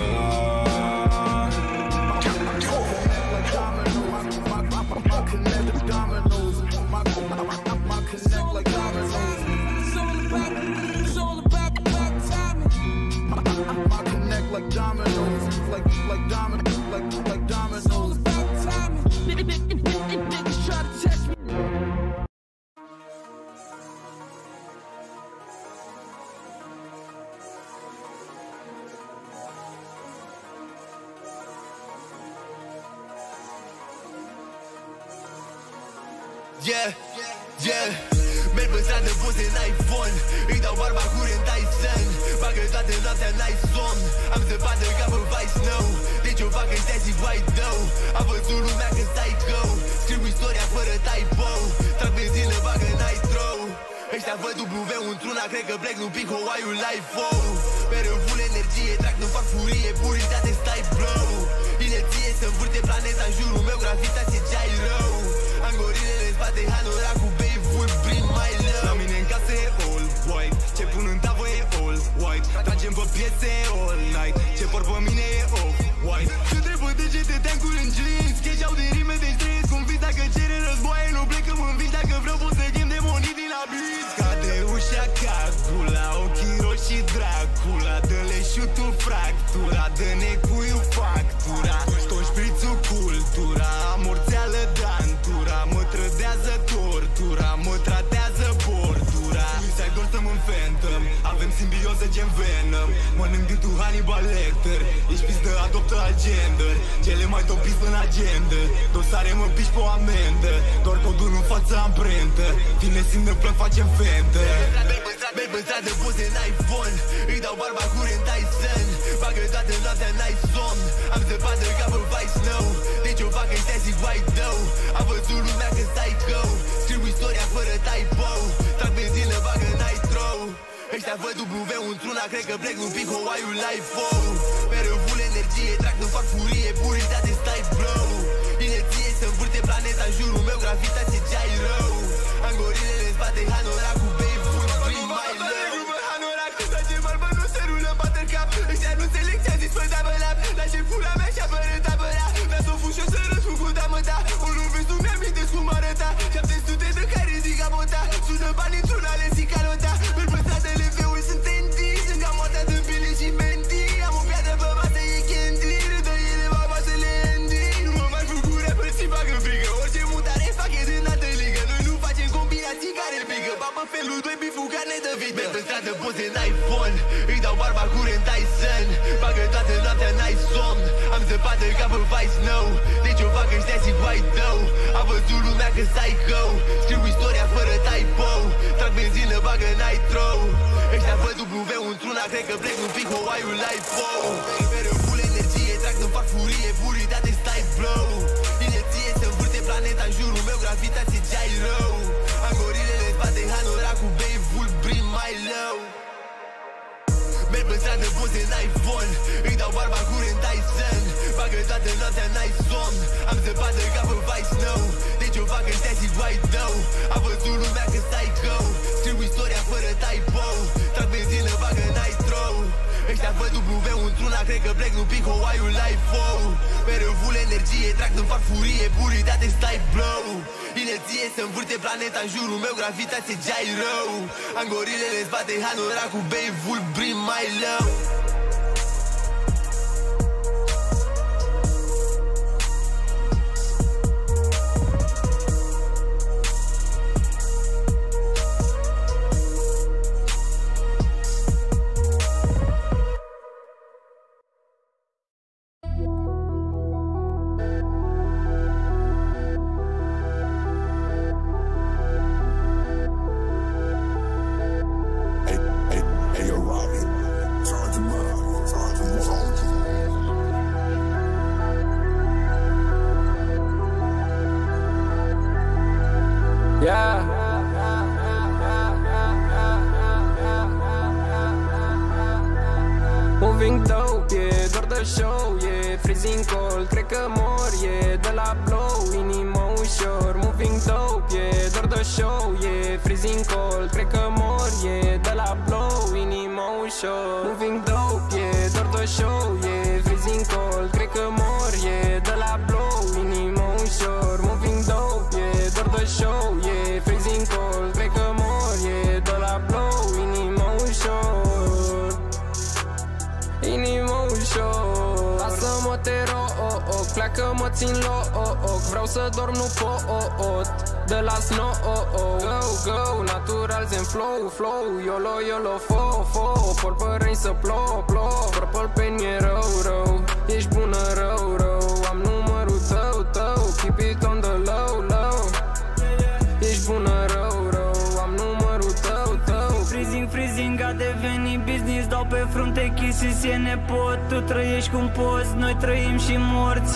Like dominoes, like like dominoes, like like dominoes. Niggas try to test me. Yeah, yeah. Merg pe stradă, poze în iPhone, îi dau barba curent Tyson. Bagă toată noaptea, n-ai somn, am zăpadă ca pe Vice Nou. Deci o fac ăștia și white dough. A văzut lumea că stai go, scriu istoria fără typo. Trag benzină, bagă nitro. Ăștia văd W într-una, cred că plec, nu pic Hawaii-ul life-o. Mereu full energie, trag, nu fac furie, puritate, stai blow. Inerție să învârte planeta în jurul meu, gravitație ce-ai rău. Am gorilele în spate, hanora cu babe, wood, brin my love. La mine în casă e all white, ce pun în tavă e all white. Tragem pe piese all night, ce por pe mine e off-white. Când trebuie degete, teancul în jeans, schedgeau de rime, deci trăiesc un vis. Dacă cere războaie, nu plecăm în vis. Dacă vreau pot să chem demonii din abis. Cade ușa ca gula, ochii roșii Dracula. Dă-le șutul fractura, dă-ne cuiu factura. Stoși prițul cultura, amorțeală dantura. Mă trădează tortura, mă tratează bordura. Ți-ai dor să mă Phantom, avem simbioză gen Venom. Mănânc gâtul Hannibal Lecter, ești pistă, adoptă agenda. Cele mai topiți în agenda, dosare mă piși pe o amendă. Doar codul în față amprentă, tine simt de plăc, facem fentă. Merg pe stradă, poze în iPhone, îi dau barba curent Tyson. Bagă toată noaptea, n-ai somn, am zăpadă ca pe Vice Nou. Deci o fac ăștia și white dough. A văzut lumea că stai go, scriu istoria fără typo. Trag benzină, bagă nitro. Ăștia văd W într-una, cred că plec, nu pic Hawaii-ul life-o. Mereu full energie, trag, nu fac furie, puritate, stai blow. Inerție să învârte planeta în jurul meu, gravitație ce-ai rău. Am gorilele în spate, hanora cu babe, wood, brin my love. Hanora cu face barbă, nu se rulă, bate cap. Ăștia nu înțeleg ce-a zis, fă da bălap. Lași pula mea și apără tabăra. Vrea să o fugi și o să răspund cu damă ta. O nu vezi, nu mi-amintesc cum arăta. șapte sute de care zic abota. Sună bani într-un ale zic calota. Merg pe stradă, L V-uri sunt tenti. Sunt ca moartea de pile și menti. Am o piatră pe masă, e candy. Râdă ele, baba să le endi. Nu mă mai bucur, rapper și fac în frigă. Orice mutare fac e din altă ligă. Noi nu facem combinații care pigă. Babă fel iPhone. Îi dau barba curent Tyson. Bagă toată noaptea, n-ai somn. Am zăpadă ca pe Vice Nou. Deci o fac ăștia și white dough. A văzut lumea că psycho. Scriu istoria fără typo. Trag benzină, bagă nitro. Ăștia văd W într-una, cred că plec un pic Hawaii-ul life-o. Mereu full energie, trag în farfurie, puritate, stai blow. Inerție se învârte planeta în jurul meu, gravitație gyro. Am gorilele în spate, hanura cu bei, full brim mai low. Merg pe stradă, poze în iPhone. Îi dau barba curent Tyson. Bagă toată noaptea, n-ai somn. Am zăpadă ca pe Vice Nou. Deci o fac ăștia și white dough. A văzut lumea că psycho. Scriu istoria fără typo. Trag benzină, bagă nitro. Ăștia văd W într-una, cred că plec, nu pic Hawaii-ul life-o. Mereu full energie, trag în farfurie, puritate, stai blow. Inerție se învârte planeta în jurul meu, gravitație gyro. Am gorilele în spate, hanura cu bei, full brim mai low. Moving dope, yeah, doar de show, yeah, freezing cold, cred că mor, yeah, de la blow, inima ușor. Moving dope, yeah, doar de show, yeah, freezing cold, cred că mor, yeah, de la blow, inima ușor. Moving dope, yeah, doar de show, yeah, freezing cold, cred că mor, yeah, de la blow, inima ușor. Moving dope, yeah, doar de show, yeah, freezing cold, cred că mor, yeah, de la blow, inima ușor. Inima ușor. Lasă-mă te rog, pleacă mă țin loc. Vreau să dorm, nu pot. De la snow, go, go. Natural zen flow, flow. Yolo, yolo, fo, fo. Purple rain să plouă, plouă. Purple pen e rău, rău. Ești bună, rău, rău. Am numărul tău, tău. Keep it on the low, low. Ești bună, rău, rău. Am numărul tău, tău. Freezing, freezing a devenit business. Dau pe frunte kisses, e nepot. Tu trăiești cum poți, noi trăim și morți.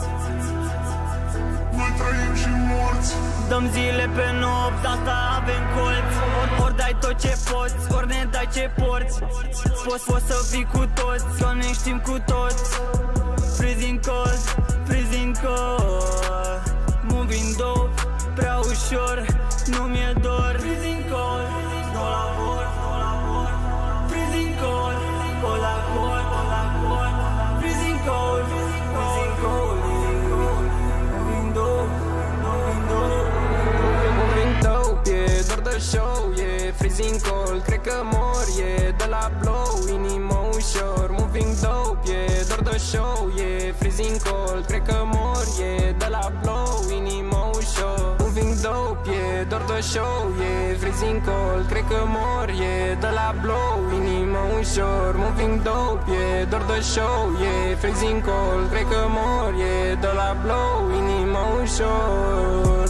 Noi trăim și morți. Dăm zile pe nopt, asta avem colți. Ori, ori dai tot ce poți, ori ne dai ce porți. Poți, poți să fii cu toți, că ne știm cu toți. Freezing cold, freezing cold. Moving dope, prea ușor, nu mi-e dor. Freezing cold, nu la vor, nu la vor. Freezing cold, cold la cold, cold la cold. Freezing cold, freezing cold. Moving dope, moving dope. Moving dope, yeah, doar de show, yeah, freezing cold, cred că mor, yeah, de la blow, inima ușor. Moving dope, yeah, doar de show, yeah, freezing cold, cred că mor, yeah, de la blow, inima ușor. Moving dope, yeah, doar de show, yeah, freezing cold, cred că mor, yeah, de la blow, inima ușor. Moving dope, yeah, doar de show, yeah, freezing cold, cred că mor, yeah, de la blow, inima ușor.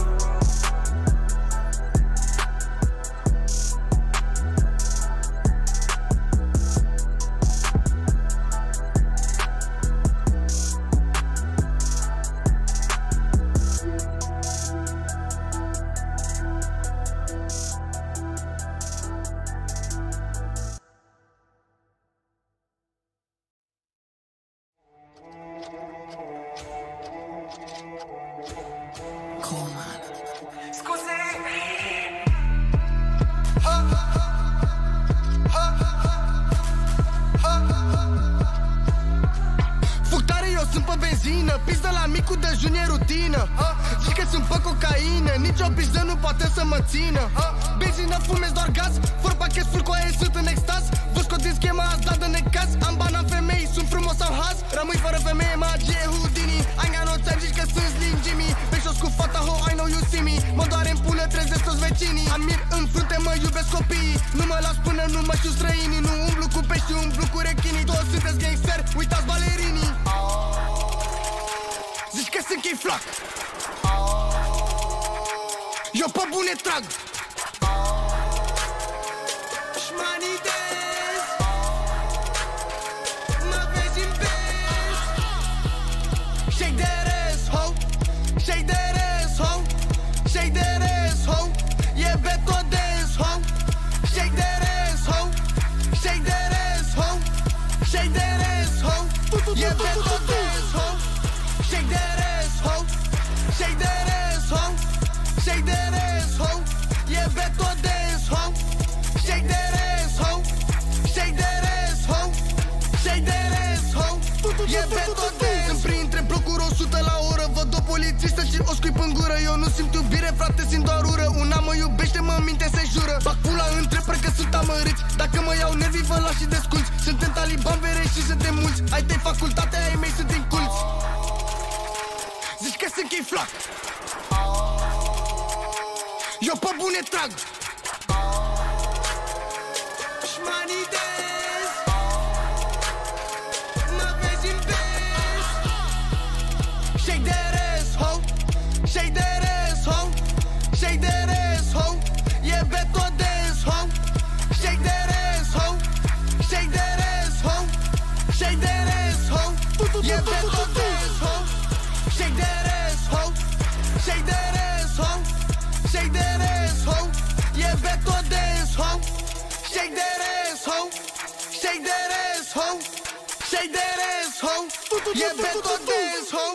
Pizdă la micul dejun e rutină. Zici că sunt pe cocaină, nici o pizdă nu poate să mă țină. Benzină, fumez doar gaz, fără pacheturi cu aia sunt în extaz. Dușco din schema, azi dat de necaz. Am bani, am femei, sunt frumos, am haz. Rămâi fără femeie, magie Houdini. Ai got no time, zici că sunt Slim Jimmy. Beșos cu fata, ho, I know you see me. Mă doare în pulă trezesc toți vecinii. Amir în frunte, mă iubesc copiii. Nu mă las până nu mă știu străinii. Nu umblu cu pești, umblu cu rechinii. Toți sunteți gangster, uitați balerinii. Zici că sunt chei flac, eu pe bune trag. Șmanitez, mă vezi în pes. Shake that ass, ho, shake that ass, ho, shake that ass, ho. E beto dance, ho, shake that ass, ho, shake that ass, ho, shake that ass, ho. E beto dance, ho, shake that ass, ho, shake that ass, ho, shake that ass, ho. E beto dance, ho, shake that ass, ho, shake that ass, ho, shake that ass, ho. E beto dance. Îmi printre blocuri o sută la oră. Văd o polițistă și o scuip în gură. Eu nu simt iubire, frate, simt doar ură. Una mă iubește, mă minte, se jură. Fac pula între păr că sunt amărâți. Dacă mă iau nervii, vă las și desculți. Suntem taliban, vere și suntem mulți. Ai tăi facultate, ai mei sunt inculți. Zici că sunt chei flac, eu pe bune trag. Șmanitez, mă vezi în pes. Shake that ass, ho, shake that ass, ho, shake that ass, ho. E beto dance, ho, shake that ass, ho, shake that ass, ho, shake that ass, ho. E beto dance, ho, shake that ass, ho, shake that ass, ho, shake that ass, ho. E beto dance, ho, shake that ass, ho, shake that ass, ho, shake that ass, ho. E beto dance, ho.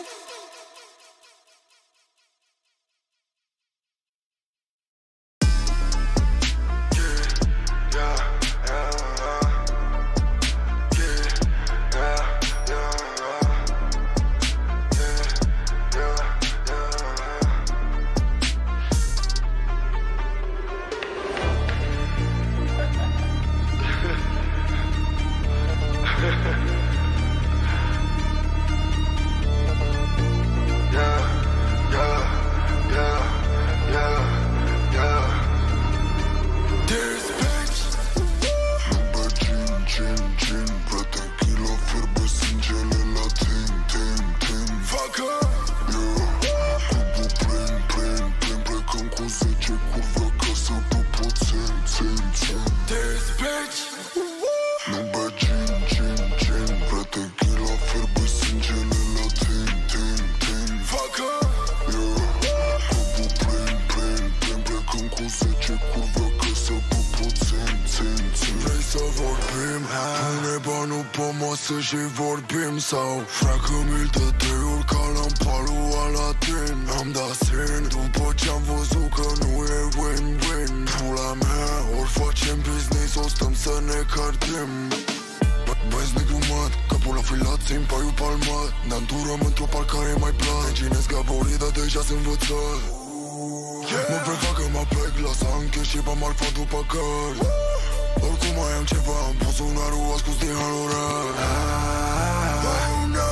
Și vorbim sau freacă mil de teiuri ca la palu Aladin. Am dat sin după ce-am văzut că nu e win-win. Pula mea, ori facem business, o stăm să ne cartim. Băieți negrumat, capul afilat, simt paiul palmat. Ne-am durăm într-o parcare mai plat. Cinesc gaborii, dar deja sunt învățat. Mă prefac că mă plec, lasă închis și pe marfa după cări. Oricum mai am ceva, am pus sunarul ascuns din halorat. Oh no,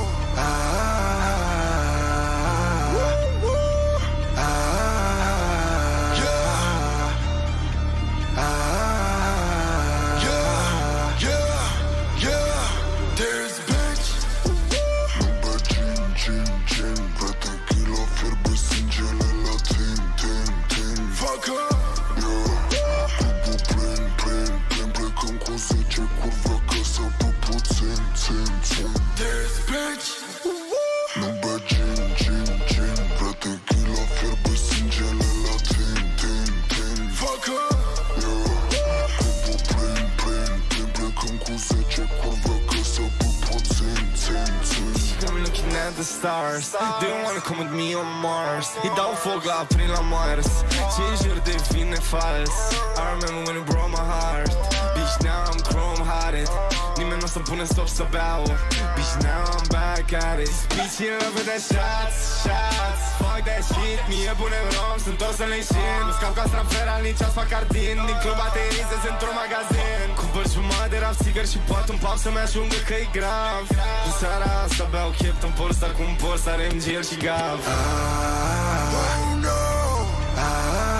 the stars. They don't wanna come with me on Mars. Îi dau foc la prin la Mars. Ce jur devine fals. I remember when it broke my heart. Bitch, now I'm chrome hearted. Nimeni n-o să pună stop să beau. Bitch, now I'm back at it. Bitch, you love with that shots, shots. Fuck that shit, mie pune rom, sunt tot să leșin. Scap ca stranfera, nici as fac cardin. Din club aterizez într-un magazin. Cumpăr jumătate de rap, țigări și poate un pub să-mi ajungă că-i grav. În seara asta beau Captain Polestar cu un Polestar M G L și Gav. Oh no, ah.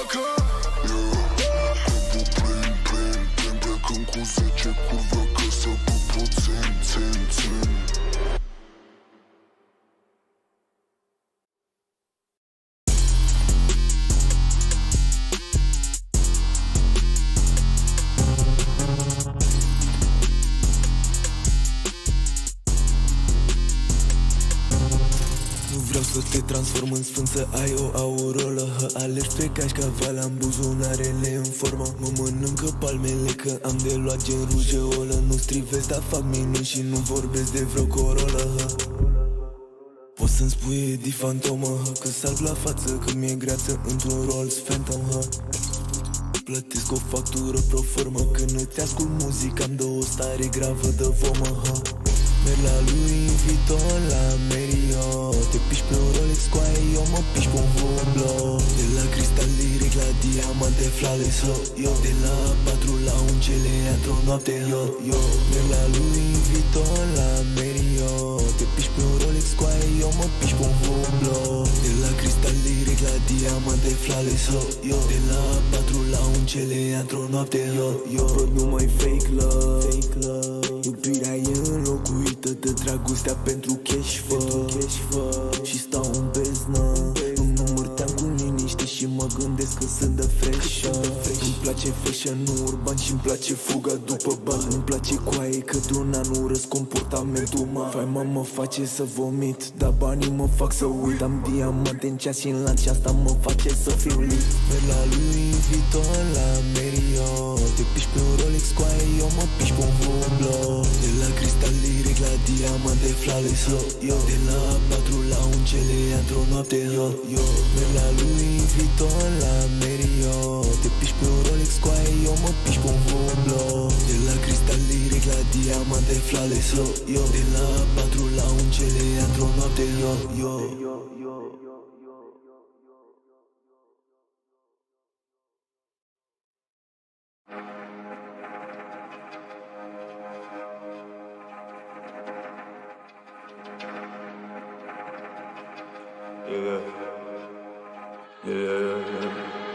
facă. Tempo plin, plin, plin, plecăm cu zece curve că să pupu țin, țin, țin. Să te transform în sfânt, să ai o aurolă. Hă, alergi pe cașcaval, am buzunarele în formă. Mă mănâncă palmele că am de luat gen rujeolă. Nu strivesc, dar fac minuni și nu vorbesc de vreo corolă. Hă. Poți să-mi spui Eddie Fantomă, hă, că salb la față când mi-e greață într-un Rolls Phantom. Hă. Plătesc o factură pro formă când îți ascult muzică, am de o stare gravă de vomă. Hă. Merg la lui Vuitton, la Marriott. Te piși pe un Rolex cu aia, eu mă piși pe un Hublot. De la cristal lyric la diamante flawless, ho, yo. De la patru la ungele, într-o noapte, yo, yo. Merg la lui Vuitton, la Marriott. Te piși pe un Rolex cu aia, eu mă piși pe un Hublot. De la cristal lyric la diamante flawless, ho, yo. De la patru la ungele, într-o noapte, yo, yo. Rod numai fake love, fake love. Iubirea e înlocuită de dragostea pentru cash, fă, cash fă. Și stau în beznă, îmi număr team cu liniște și mă gândesc că sunt de fresh. Îmi place fashion, nu urban, și-mi place fuga după bani. Îmi place coaie că de un an nu urăsc comportamentul uman. Faima mă face să vomit, dar banii mă fac să uit. Am diamante în ceas și în lanț și asta mă face să fiu lit. Merg la lui Vuitton, la Marriott. Te piși pe un Rolex cu aia, eu mă piși pe un Hublot. De la cristal lyric la diamante flawless, ho, yo. De la patru la ungele, într-o noapte, yo, yo. Merg la lui Vuitton, la Marriott. Te piși pe un Rolex cu aia, eu mă piși pe un Hublot. De la cristal lyric la diamante flawless, ho, yo. De la patru la ungele, într-o noapte, yo, yo. Yeah, yeah, yeah.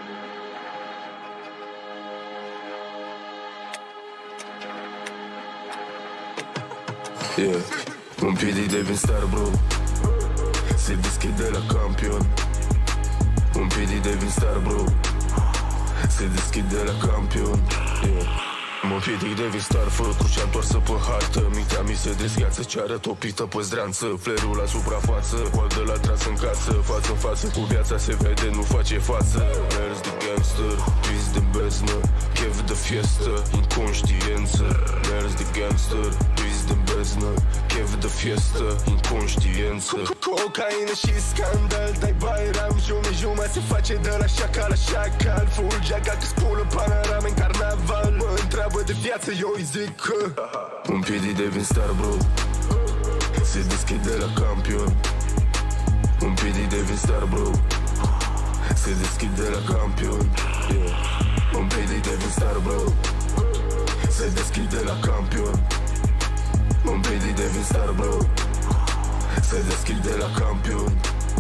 Yeah, un P D devin star, bro. Se deschide la campion. Un P D devin star, bro. Se deschide la campion. Yeah. Mă piedic de vistar, fă crucea întoarsă pe hartă. Mintea mi se dezgheață, ceară topită pe zdreanță. Flerul la suprafață, coadă la tras în casă. Față în față cu viața se vede, nu face față. Mers de gangster, pis de beznă. Chef de fiestă, inconștiență. Mers de gangster, pis de beznă. Chef de fiestă, inconștiență. Cocaină și scandal, dai bairam, jume jumea se face de la șacal la șacal. Full jack-a că spulă panorama în carnaval. Mă întreabă de viață, eu îi zic că un P D devin star, bro. Se deschide la campion. Un P D devin star, bro. Se deschide la campion. Yeah. Un P D devin star, bro. Se deschide la campion. Un P D devin star, bro. Se deschide la campion.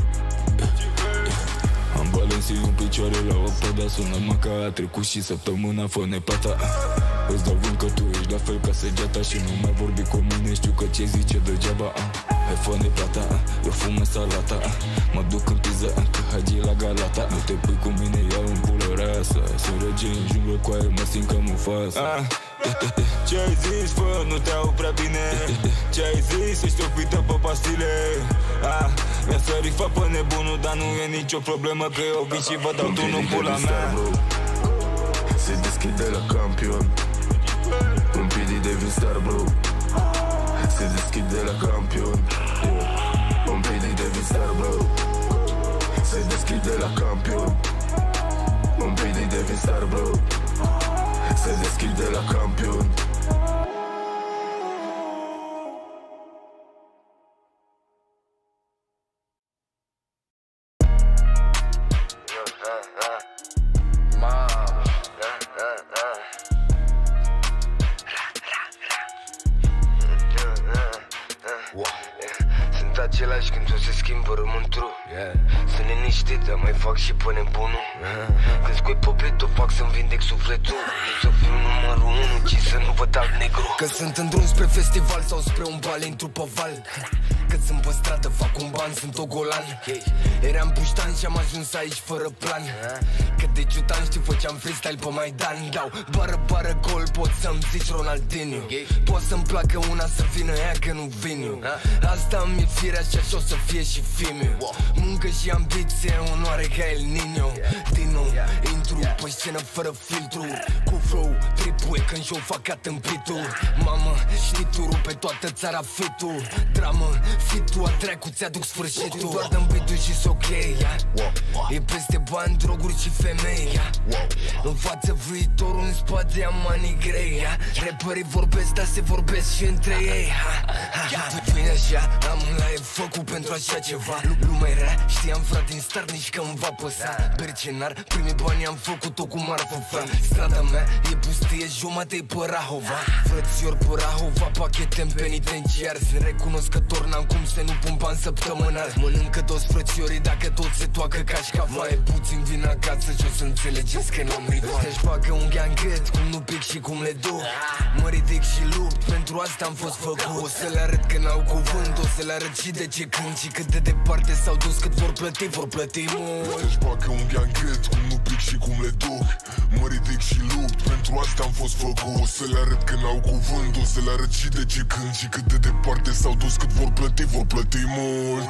Am balansi în picioare la o pada. Sună-mă că a trecut și săptămâna fă neplata. Îți dau vânt că tu ești la fel ca săgeata. Și nu mai vorbi cu mine, știu că ce zice degeaba. Hai fă neplata, eu fumă salata. Mă duc în pizza, că hagi la Galata. Nu te pui cu mine, iau în pulă rasă. Sunt rege în junglă cu aia, mă simt ca Mufasa. Ce-ai zis, fă, nu te-au prea bine. Ce-ai zis, ești opită pe pastile. ah, Mi-a sărit fa pe nebunul, dar nu e nicio problemă. Că eu vin și vă dau tu în pula mea. Se deschide la campion. Un P D devin star, bro. Se deschide la campion. Yeah. Un P D devin star, bro. Se deschide la campion. Un P D devin star, bro. Se deschide la campion. Același când tot se schimbă rământru, yeah. Sunt liniștit, dar mai fac și pe nebunul, yeah. Când pe popetul, fac să-mi vindec sufletul. Să fiu numărul unu, ci să nu văd alt negru. Că sunt în drum spre festival sau spre un bal, intru pe val. Cât sunt pe stradă, fac un ban, sunt ogolan. Eram puștan și am ajuns aici fără plan. Cât de ciutan, știi, făceam freestyle pe Maidan. Dau bară, bară, gol, pot să-mi zici Ronaldinho. Poți să-mi placă una, să vină ea, că nu vin eu. Asta mi-e firea și așa o să fie și fimiu. Muncă și ambiție, onoare ca El Niño. Din nou, intru pe scenă fără filtru, cu flow, tripuie când show fac atâmpitul. Mamă, știi turul pe toată țara fitul. Dramă, fitul, a trecut, ți-aduc sfârșitul. Doar dăm beat-ul și-s ok, yeah. E peste bani, droguri și femei, yeah. În față viitorul, în spate am manii grei, yeah. Rapperii vorbesc, dar se vorbesc și între ei, ha, ha, ha. Vine așa, am un live făcut pentru așa ceva. Lumea rea, știam frate din start, nici că îmi va păsa. Bercenar, primii bani am făcut-o cu marfă, fra. Strada mea e pustie, jumătate-i pe Rahova. Frățior pe Rahova, pachete în penitenciar. Sunt recunoscător, n-am cum să nu pun bani săptămânal. Mănâncă toți frățiorii dacă tot se toacă cașcaval. E puțin vin acasă și o să înțelegeți că n-am rival. Să-și facă un ganghet, cum nu pic și cum le duc. Mă ridic și lupt, pentru asta am fost făcut. O să le arăt că n-au cuvânt, o să le arăt și de ce cânt. Și cât de departe s-au dus, cât vor plăti, vor plăti mult. Să-și facă un ganghet, cum nu pic și cum le duc. Mă ridic și lupt, pentru asta am fost făcut. O să le arăt că n-au cuvânt, o să le arăt și de ce cânt. Și cât de departe s-au dus, cât vor plăti, vor plăti mult.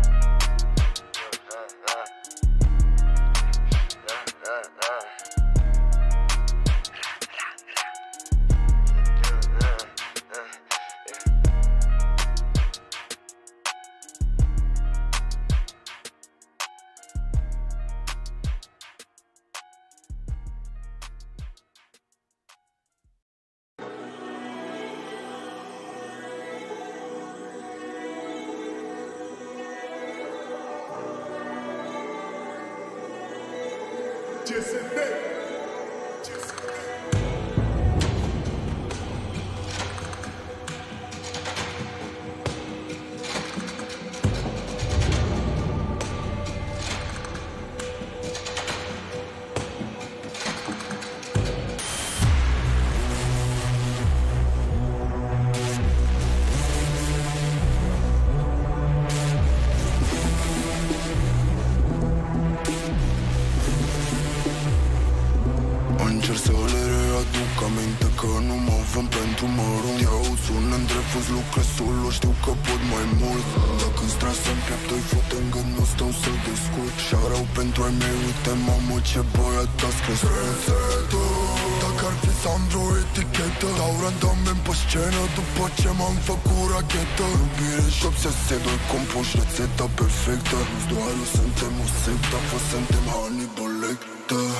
Se doi compuși rețeta perfectă. Nu-ți doar nu suntem o sectă, fă suntem Hannibal Lecter.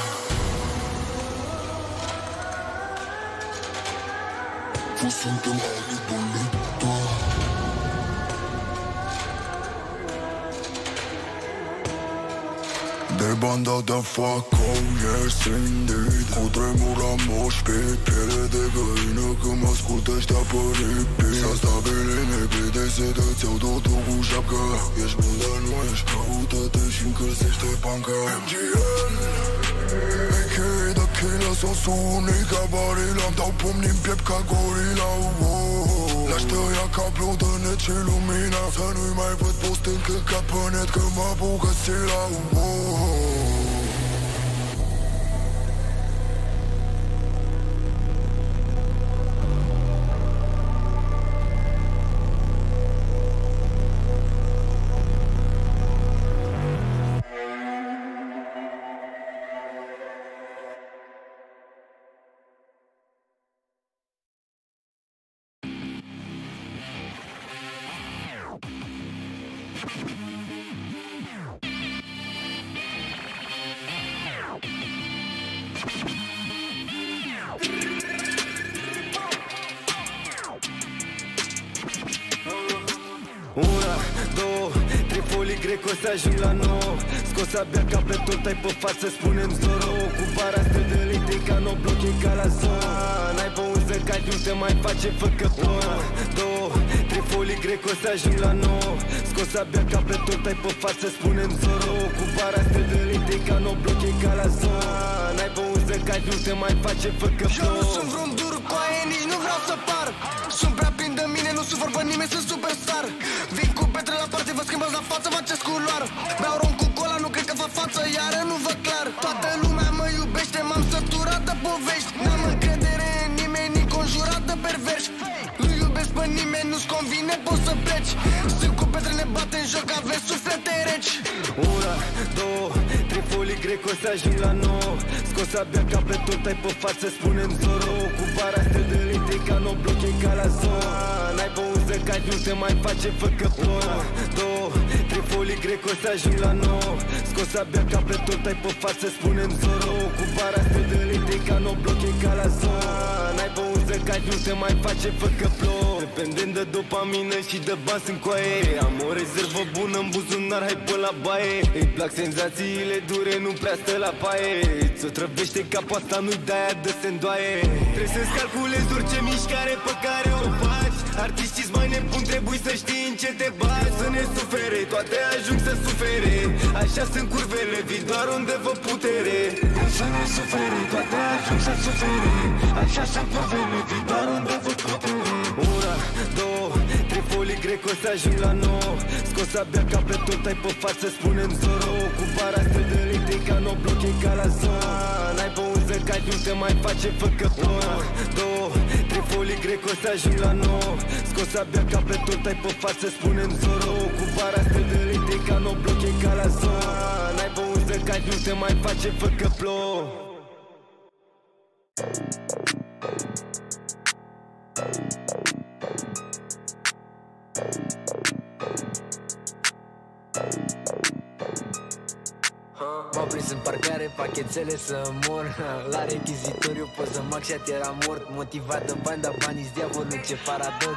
Fă suntem Hannibal Lecter. De banda de fac, oh yes indeed. Cu tremur la moș pe piele de găină, când mă ascultă ăștia pe repeat. S-a stabilit nebede, se dă-ți-au totul cu șapcă. Ești bun, dar nu ești, caută-te și încălzește banca. M G L A K A The Killer, s-o suni ca barila. Îmi dau pumni-n piept ca gorila, oh. Lași tăia cablu de net și lumina. Să nu-i mai văd post încălcat pe net, că mă apucă sila, oh. Una, două, trei folii greco să ajung la nouă. Scos abia capletul, tai pe față, spunem Zoro. Cu bara strădălite ca n-o bloche ca la zona. N-ai pe un zăcat, nu te mai face făcător. Două, trei folii greco să ajung la nouă. Scos abia capletul, tai pe față, spunem Zoro. Cu bara strădălite ca n-o bloche ca la zona. nu te mai face, fă că eu nu sunt vreun dur cu aie, nici nu vreau să par. Sunt prea plin de mine, nu sufăr pe nimeni, sunt superstar. Vin cu petre la parte, vă schimbați la față, faceți culoar. Beau rom cu cola, nu cred că fac față, iară nu văd clar. Toată lumea mă iubește, m-am săturat de povești. N-am încredere în nimeni, înconjurat de perverși. Nu iubesc pe nimeni, nu-ți convine, poți să pleci. Sunt cu petre, ne bate în joc, aveți suflete reci. Una, două, trei folii greco să ajung la nouă. Scos abia capletul, tai pe față, spune-mi Zoro. Cu bara stel de electrica, nu blochei ca la zoo. N-ai pe un zăcat, nu te mai face, fă că plouă. Două, trei folii greco să ajung la nouă. Scos abia capletul, tai pe față, spune-mi Zoro. Cu bara stel de electrica, nu blochei ca la zoo. N-ai pe un zăcat, nu te mai face, fă că plouă. Dependent de dopamină și de bani sunt coaie. Am o rezervă bună în buzunar, hai pe la baie. Îi plac senzațiile dure, nu prea stă la paie. Ți-o trăvește capul, asta nu-i de-aia de se-ndoaie. Trebuie să-ți calculezi orice mișcare pe care o faci. Artiștii-s mai nebuni, trebuie să știi în ce te bagi. Să ne sufere, toate ajung să sufere. Așa sunt curvele, vii doar unde vă putere. Să ne sufere, toate ajung să sufere. Așa sunt curvele, vii doar unde vă putere. Una, două, trei folii greco să ajung la nouă. Scos abia capletul, tai pe față, spune-mi Zoro. Cu bara stel de electrica, nu blochei ca la zoo. N-ai pe un zăcat, nu te mai face, fă că plouă. Două, trei folii greco să ajung la nouă. Scos abia capletul, tai pe față, spune-mi Zoro. Cu bara stel de electrica, nu blochei ca la zoo. N-ai pe un zăcat, nu te mai face, fă că plouă. M-au prins în parcare, pachetele să mor. La rechizitoriu poză Maxia era mort. Motivat de bani, dar banii-s diavolul, ce paradox.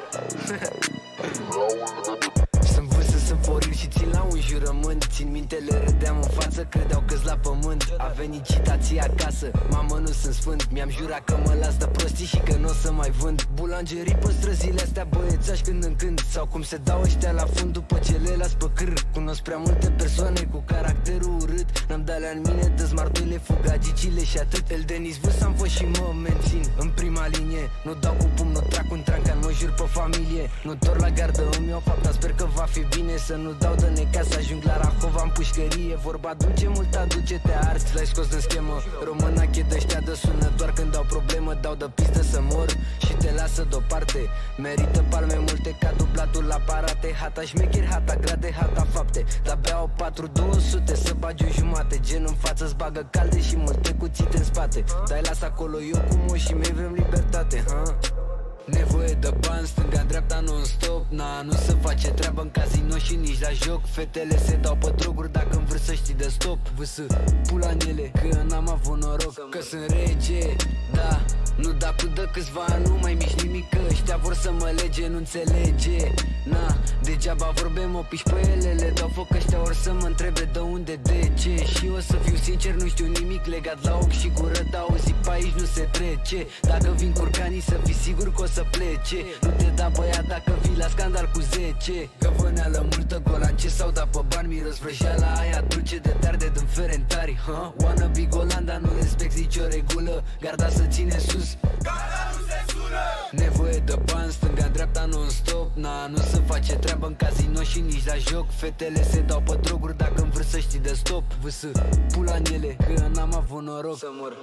Sunt vârsă, sunt foril și țin la un jurământ. Țin mintele, râdeam în față, credeau că-s la pământ. A venit citații acasă, mamă nu sunt sfânt. Mi-am jurat că mă las de prostii și că n-o să mai vând bulangerii pe străzile astea, băiețași când în când. Sau cum se dau ăștia la fund după ce le las pe câr. Cunosc prea multe persoane cu caracterul urât. N-am de alea în mine, dezmartuile, fugagicile și atât. El Denis vâs am fost și mă mențin în prima linie. Nu dau cu pumn, nu trag un trancan, mă jur pe familie. Nu tor la gardă, îmi iau fapta, sper că va fi bine. Să nu dau de necaz, să ajung la Rahova în pușcărie. Vorba duce, mult aduce, te arți, l-ai scos din schemă. Românache de-aștia de sună, doar când dau problemă. Dau de pistă să mor și te lasă deoparte. Merită palme multe ca dublatul la parate. Hata șmecher, hata grade, hata fapte. Dar beau patru două sute să bagi o jumate. Gen în față-ți bagă calde și multe cuțite în spate. Dai las acolo, eu cu moșii mei vrem libertate, ha? Nevoie de bani, stânga-dreapta non-stop. Na, nu se face treabă în casino și nici la joc. Fetele se dau pe droguri dacă îmi vrei să știi de stop. Vâsă pula în ele, că n-am avut noroc. Că sunt rege, da, nu da cu de câțiva ani, nu mai mici nimic. Că ăștia vor să mă lege, nu înțelege. Na, degeaba vorbim, o piși pe ele. Le dau foc ăștia ori să mă întrebe de unde, de ce. Și o să fiu sincer, nu știu nimic legat la ochi și gură. Dar o zi pe aici nu se trece. Dacă vin curcanii să fii sigur că o să plece. Nu te da băiat dacă vii la scandal cu zece. Că vâneală multă golance sau da pe bani. Miros vrăjeala aia dulce de tarde din ferentari, ha? Wanna be golan, dar nu respecti nicio regulă. Garda să ține sus, garda nu se sună. Nevoie de bani, stânga-dreapta non-stop. Na, nu se face treabă în casino și nici la joc. Fetele se dau pe droguri dacă îmi vrei să știi de stop. Vâsă pula în ele, că n-am avut noroc să mor.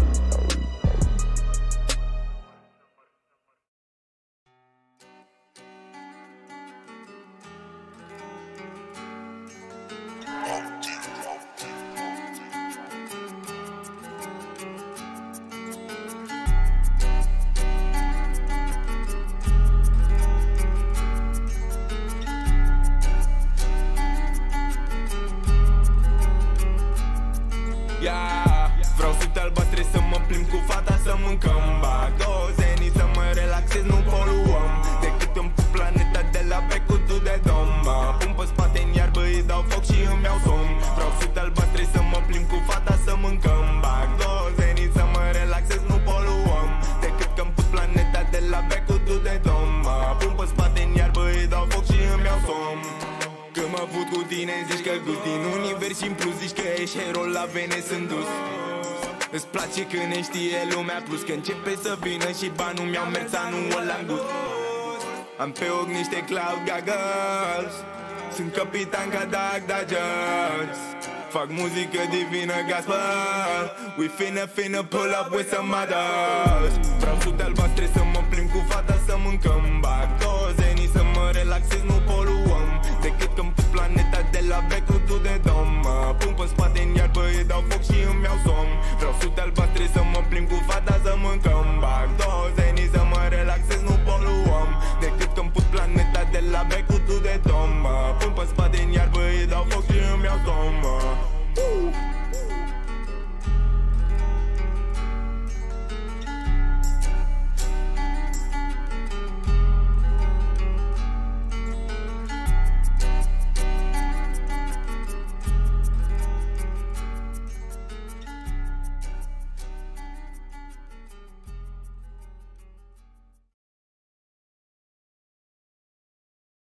Vreau sute albastre să mă plimb cu fata să mâncăm. Bag dozenii să mă relaxez, nu poluăm. Decât îmi pup planeta de la becul tu de dom. Pun pe spate în iarbă, îi dau foc și îmi iau somn. Vreau sute albastre să mă plimb cu fata să mâncăm. Bag dozenii să mă relaxez, nu poluăm. Decât că îmi pup planeta de la becul tu de dom. Pun pe spate în iarbă, îi dau foc și îmi iau somn. Când mă fut cu tine zici că gust din univers și în plus zici că ești hero, la vene sunt dus. Îți place când ne știe lumea, plus că începe să vină și banul mi-au mers anul ăla în gust. Am pe ochi niște cloud goggles, sunt capitan ca Doug Dodgers. Fac muzică divină, gospel. We finna, finna pull up with some others. Vreau sute albastre să mă plimb cu fata, să mâncăm bactozenii, să mă relaxez, nu poluăm. Decât când pe planeta de la becul tu de dom. Mă pun pe